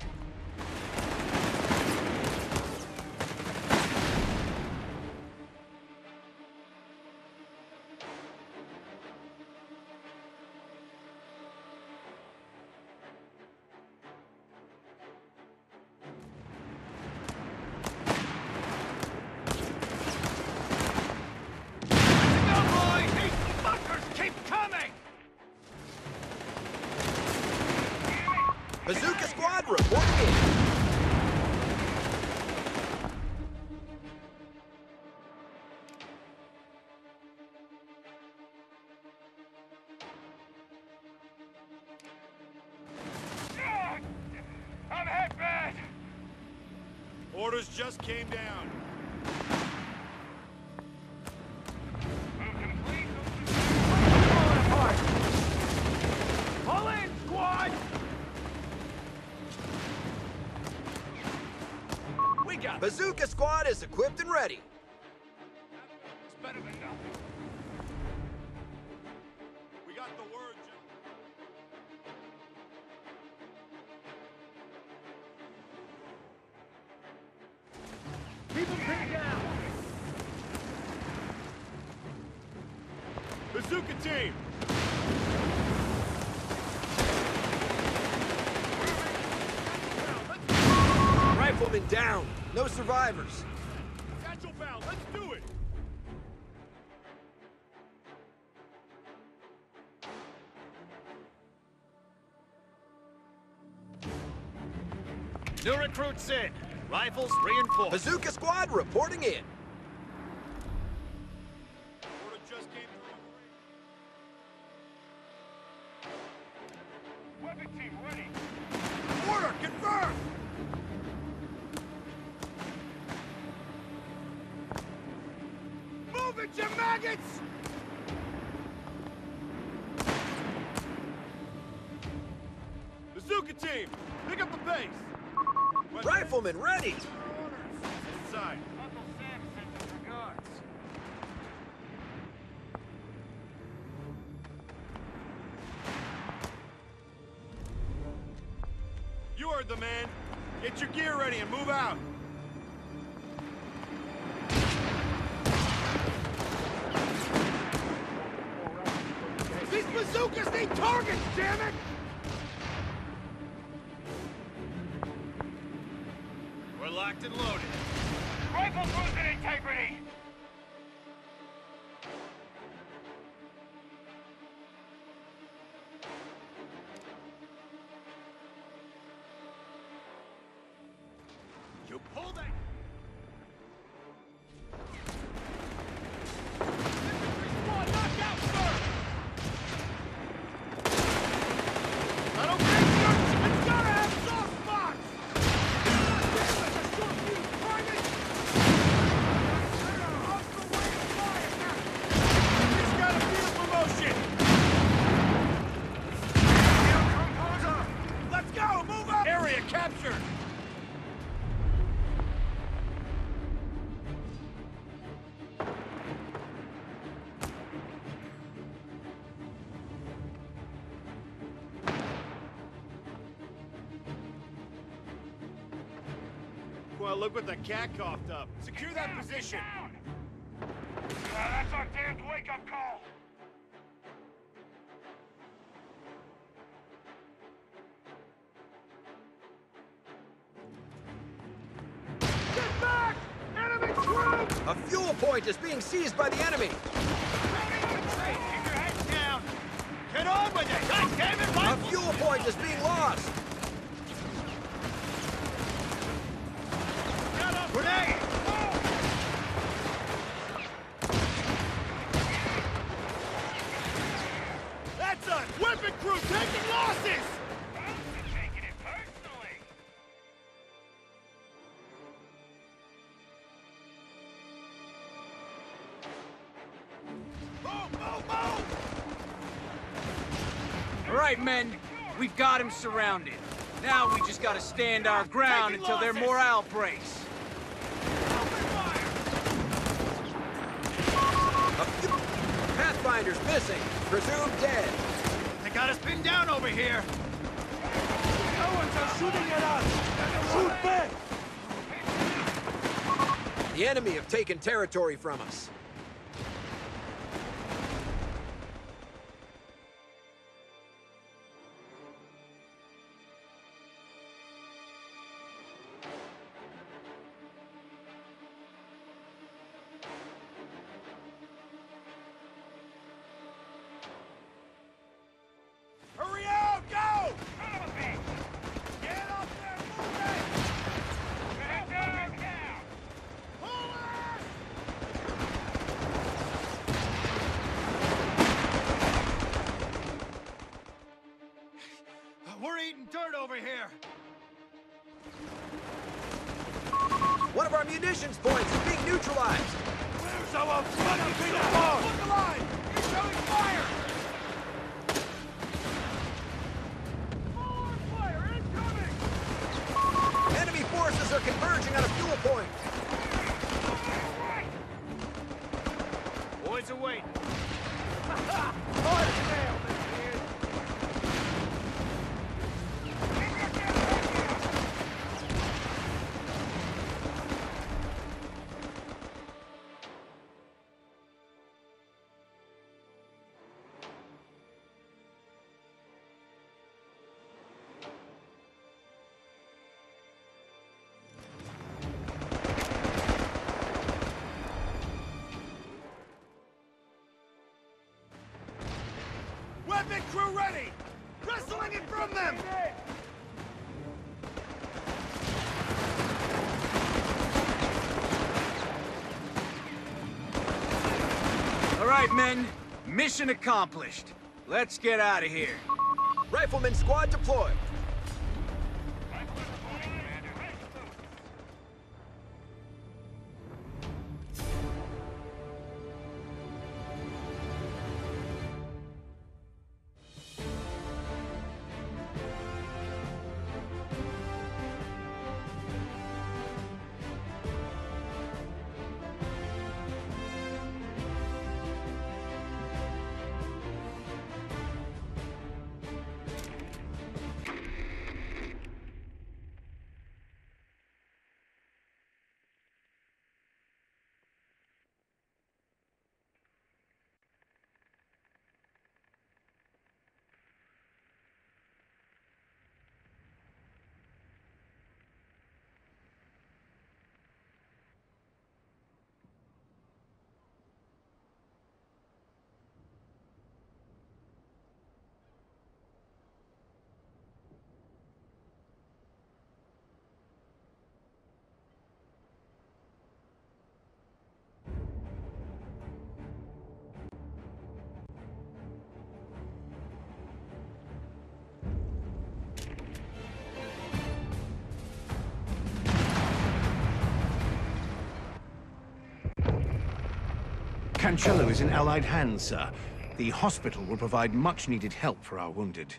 Bazooka Squad reporting in. I'm hit bad! Orders just came down. Pull in, squad! We got Bazooka Squad is equipped and ready. it's better than nothing. We got the word, Keep them pinned down! Bazooka team! Rifleman down. No survivors. Satchel bound, let's do it! New recruits in. Rifles reinforced. Bazooka Squad reporting in. Order just came through. Weapon team ready! Order confirmed! Move it, you maggots! Bazooka team, pick up the pace. Rifleman ready. Side. Uncle Sam sends his regards. You heard the man. Get your gear ready and move out. These bazookas need targets, damn it! We're locked and loaded. Rifles losing integrity! You pull that. Infantry squad knocked out, sir! I don't think it's gotta have soft spots! God damn it, a short fuse, private! Off the way of fire now! He's got a field promotion. Composer! Let's go. Move up. Area captured. Well, look what the cat coughed up. Secure that position. That's our damned wake-up call! Get back! Enemy troops! A fuel point is being seized by the enemy. Hey, keep your heads down. Get on with it. God damn it, A rifles. fuel point is being lost. Got a grenade. That's us. Weapon crew taking losses. I'm taking it personally! Move, move, move. All right, men. We've got him surrounded. Now we just gotta stand our ground Taking until their losses. morale breaks. Pathfinder's missing. Presumed dead. got us pinned down over here. Cowards are shooting at us! Shoot back! The enemy have taken territory from us. Hurry out! Go! Get up there! Move it! Down! Pull it! We're eating dirt over here. One of our munitions points is being neutralized. Where's our fucking people? Look alive! He's showing fire! More fire incoming! Enemy forces are converging on a fuel point. Boys are waiting. Hard as nails, this is. Weapon crew ready! Wrestling it from them! All right, men. Mission accomplished. Let's get out of here. Rifleman squad deployed. Cancello is in Allied hands, sir. The hospital will provide much-needed help for our wounded.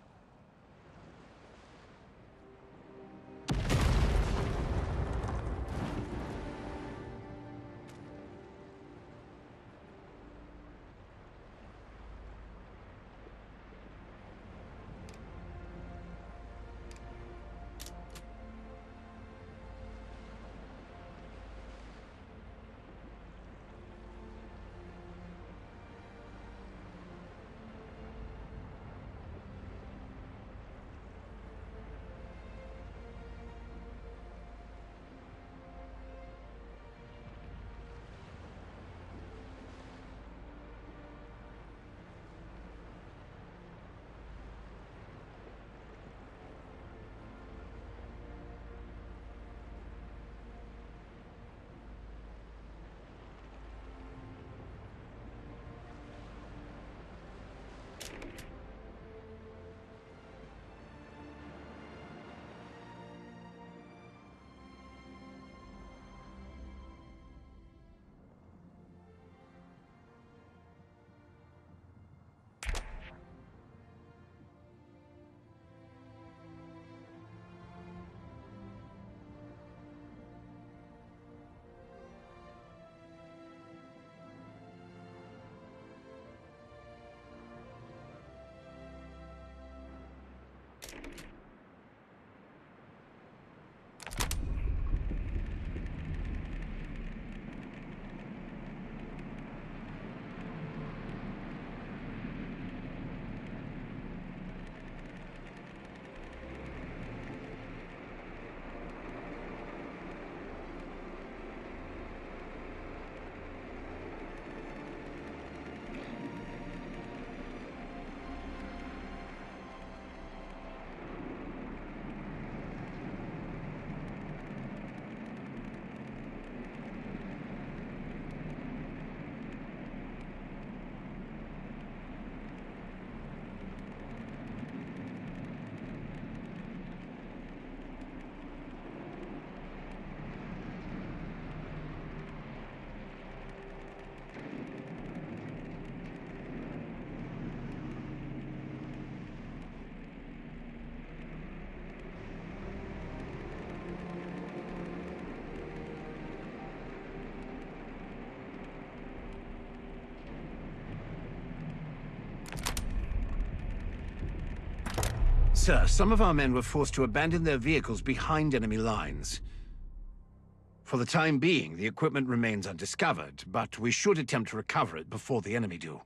Sir, some of our men were forced to abandon their vehicles behind enemy lines. For the time being, the equipment remains undiscovered, but we should attempt to recover it before the enemy do.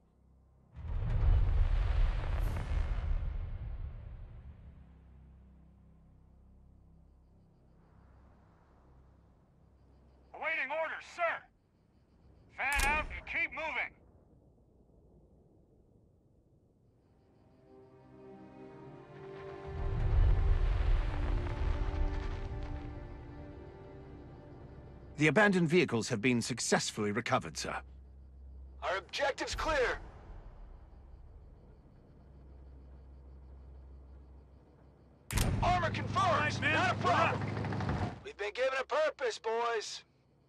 Awaiting orders, sir. Fan out and keep moving. The abandoned vehicles have been successfully recovered, sir. Our objective's clear. Armor confirmed. Not a problem. We've been given a purpose, boys.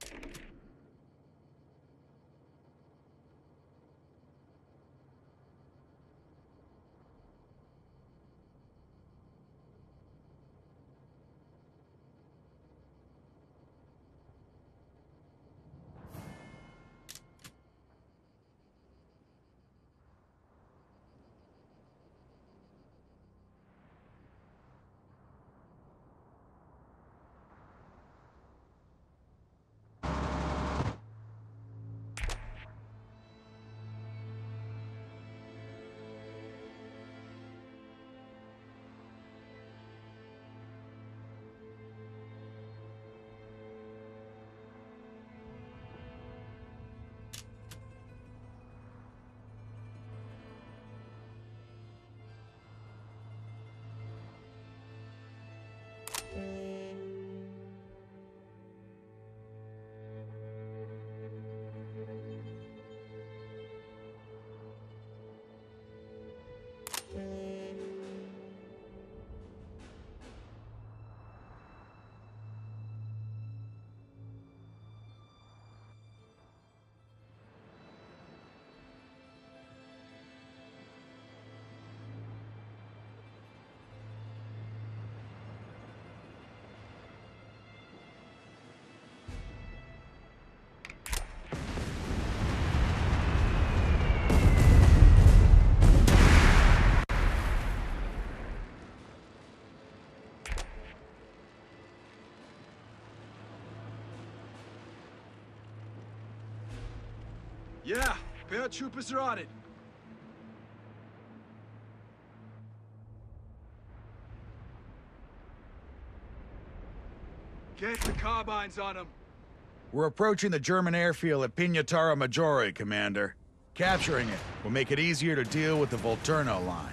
Yeah, paratroopers are on it. Get the carbines on them. We're approaching the German airfield at Pignatara Maggiore, Commander. Capturing it will make it easier to deal with the Volturno line.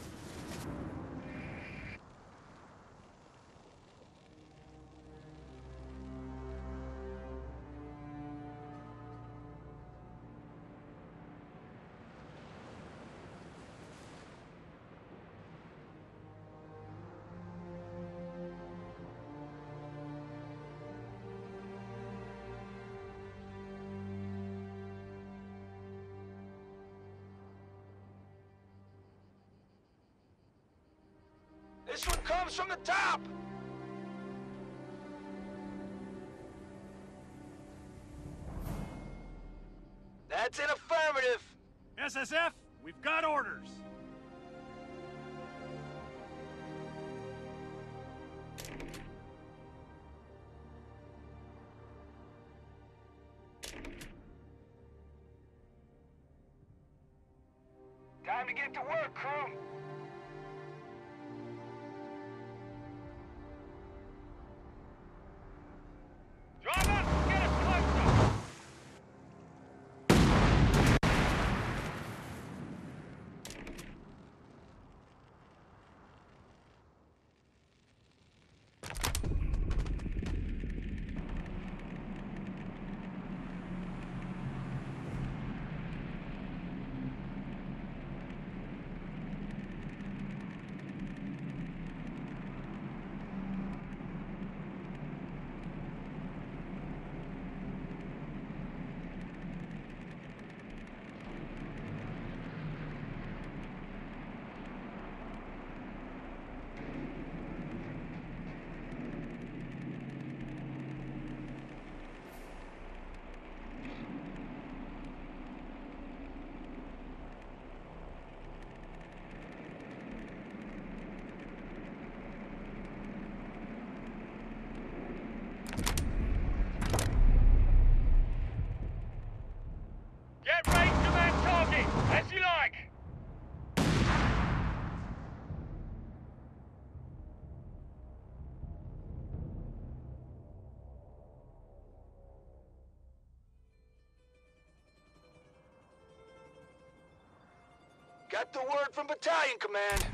This one comes from the top! That's an affirmative! SSF, we've got orders. Time to get to work, crew. Driver, get us closer. Got the word from Battalion Command.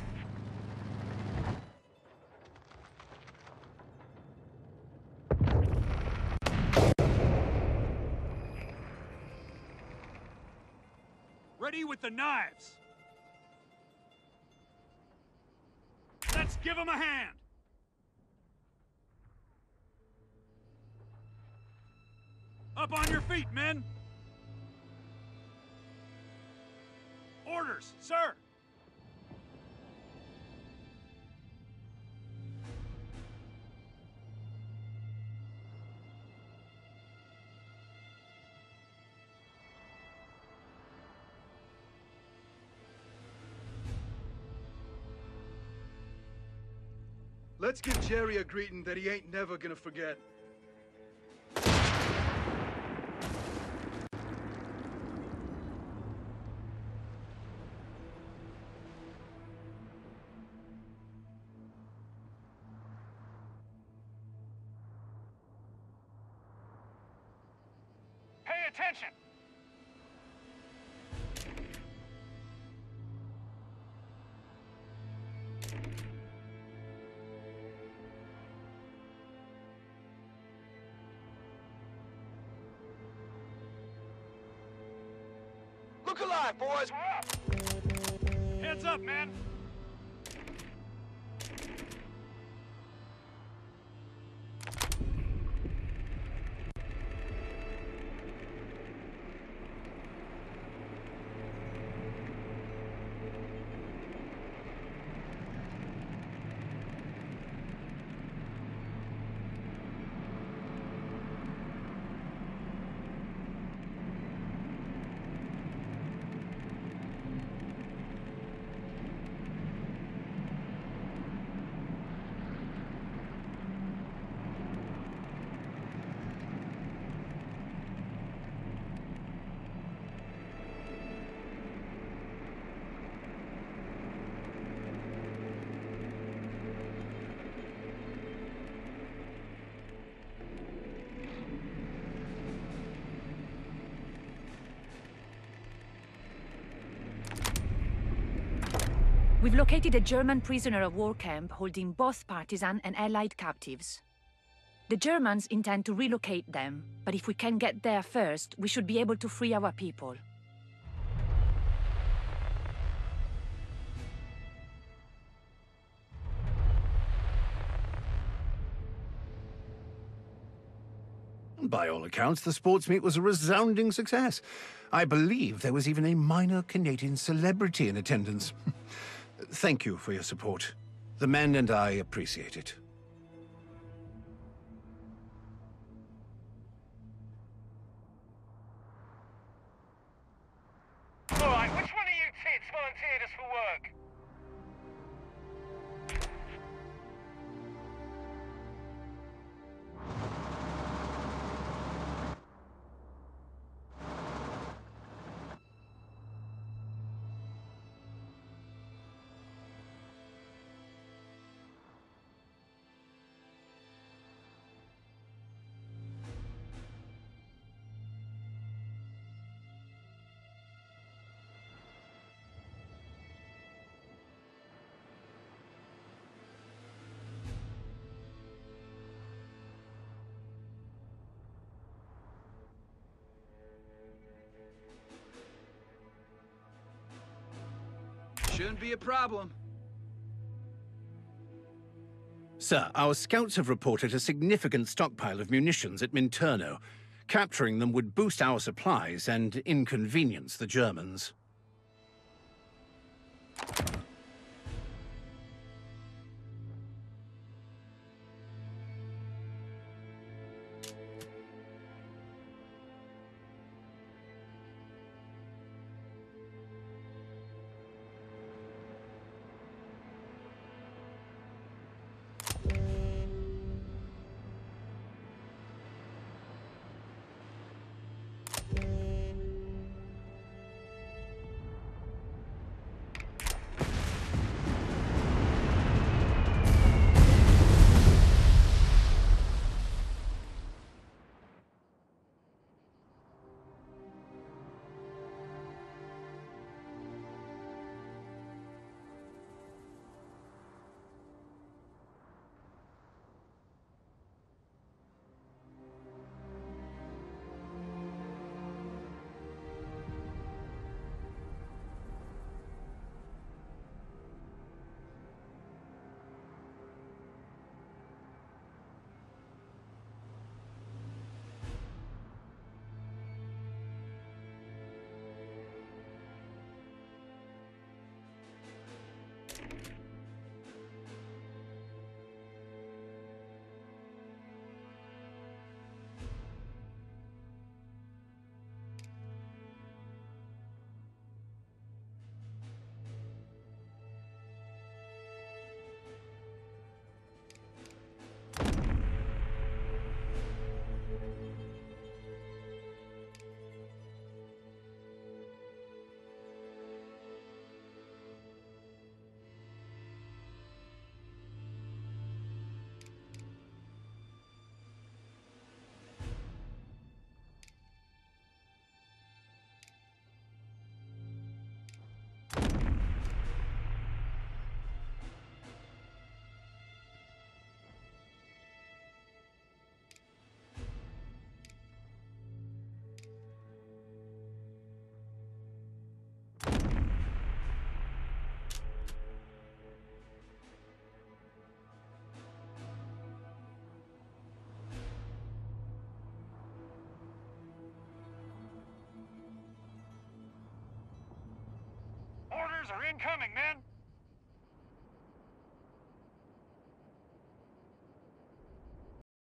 Ready with the knives. Let's give them a hand. Up on your feet, men. Orders, sir. Let's give Jerry a greeting that he ain't never gonna forget. Pay attention! Look alive, boys. We're up! Heads up, man. We've located a German prisoner of war camp holding both partisan and allied captives. The Germans intend to relocate them, but if we can get there first, we should be able to free our people. By all accounts, the sports meet was a resounding success. I believe there was even a minor Canadian celebrity in attendance. Thank you for your support. The men and I appreciate it. All right, which one of you tits volunteered us for work? Shouldn't be a problem. Sir, our scouts have reported a significant stockpile of munitions at Minturno. Capturing them would boost our supplies and inconvenience the Germans. are incoming, men!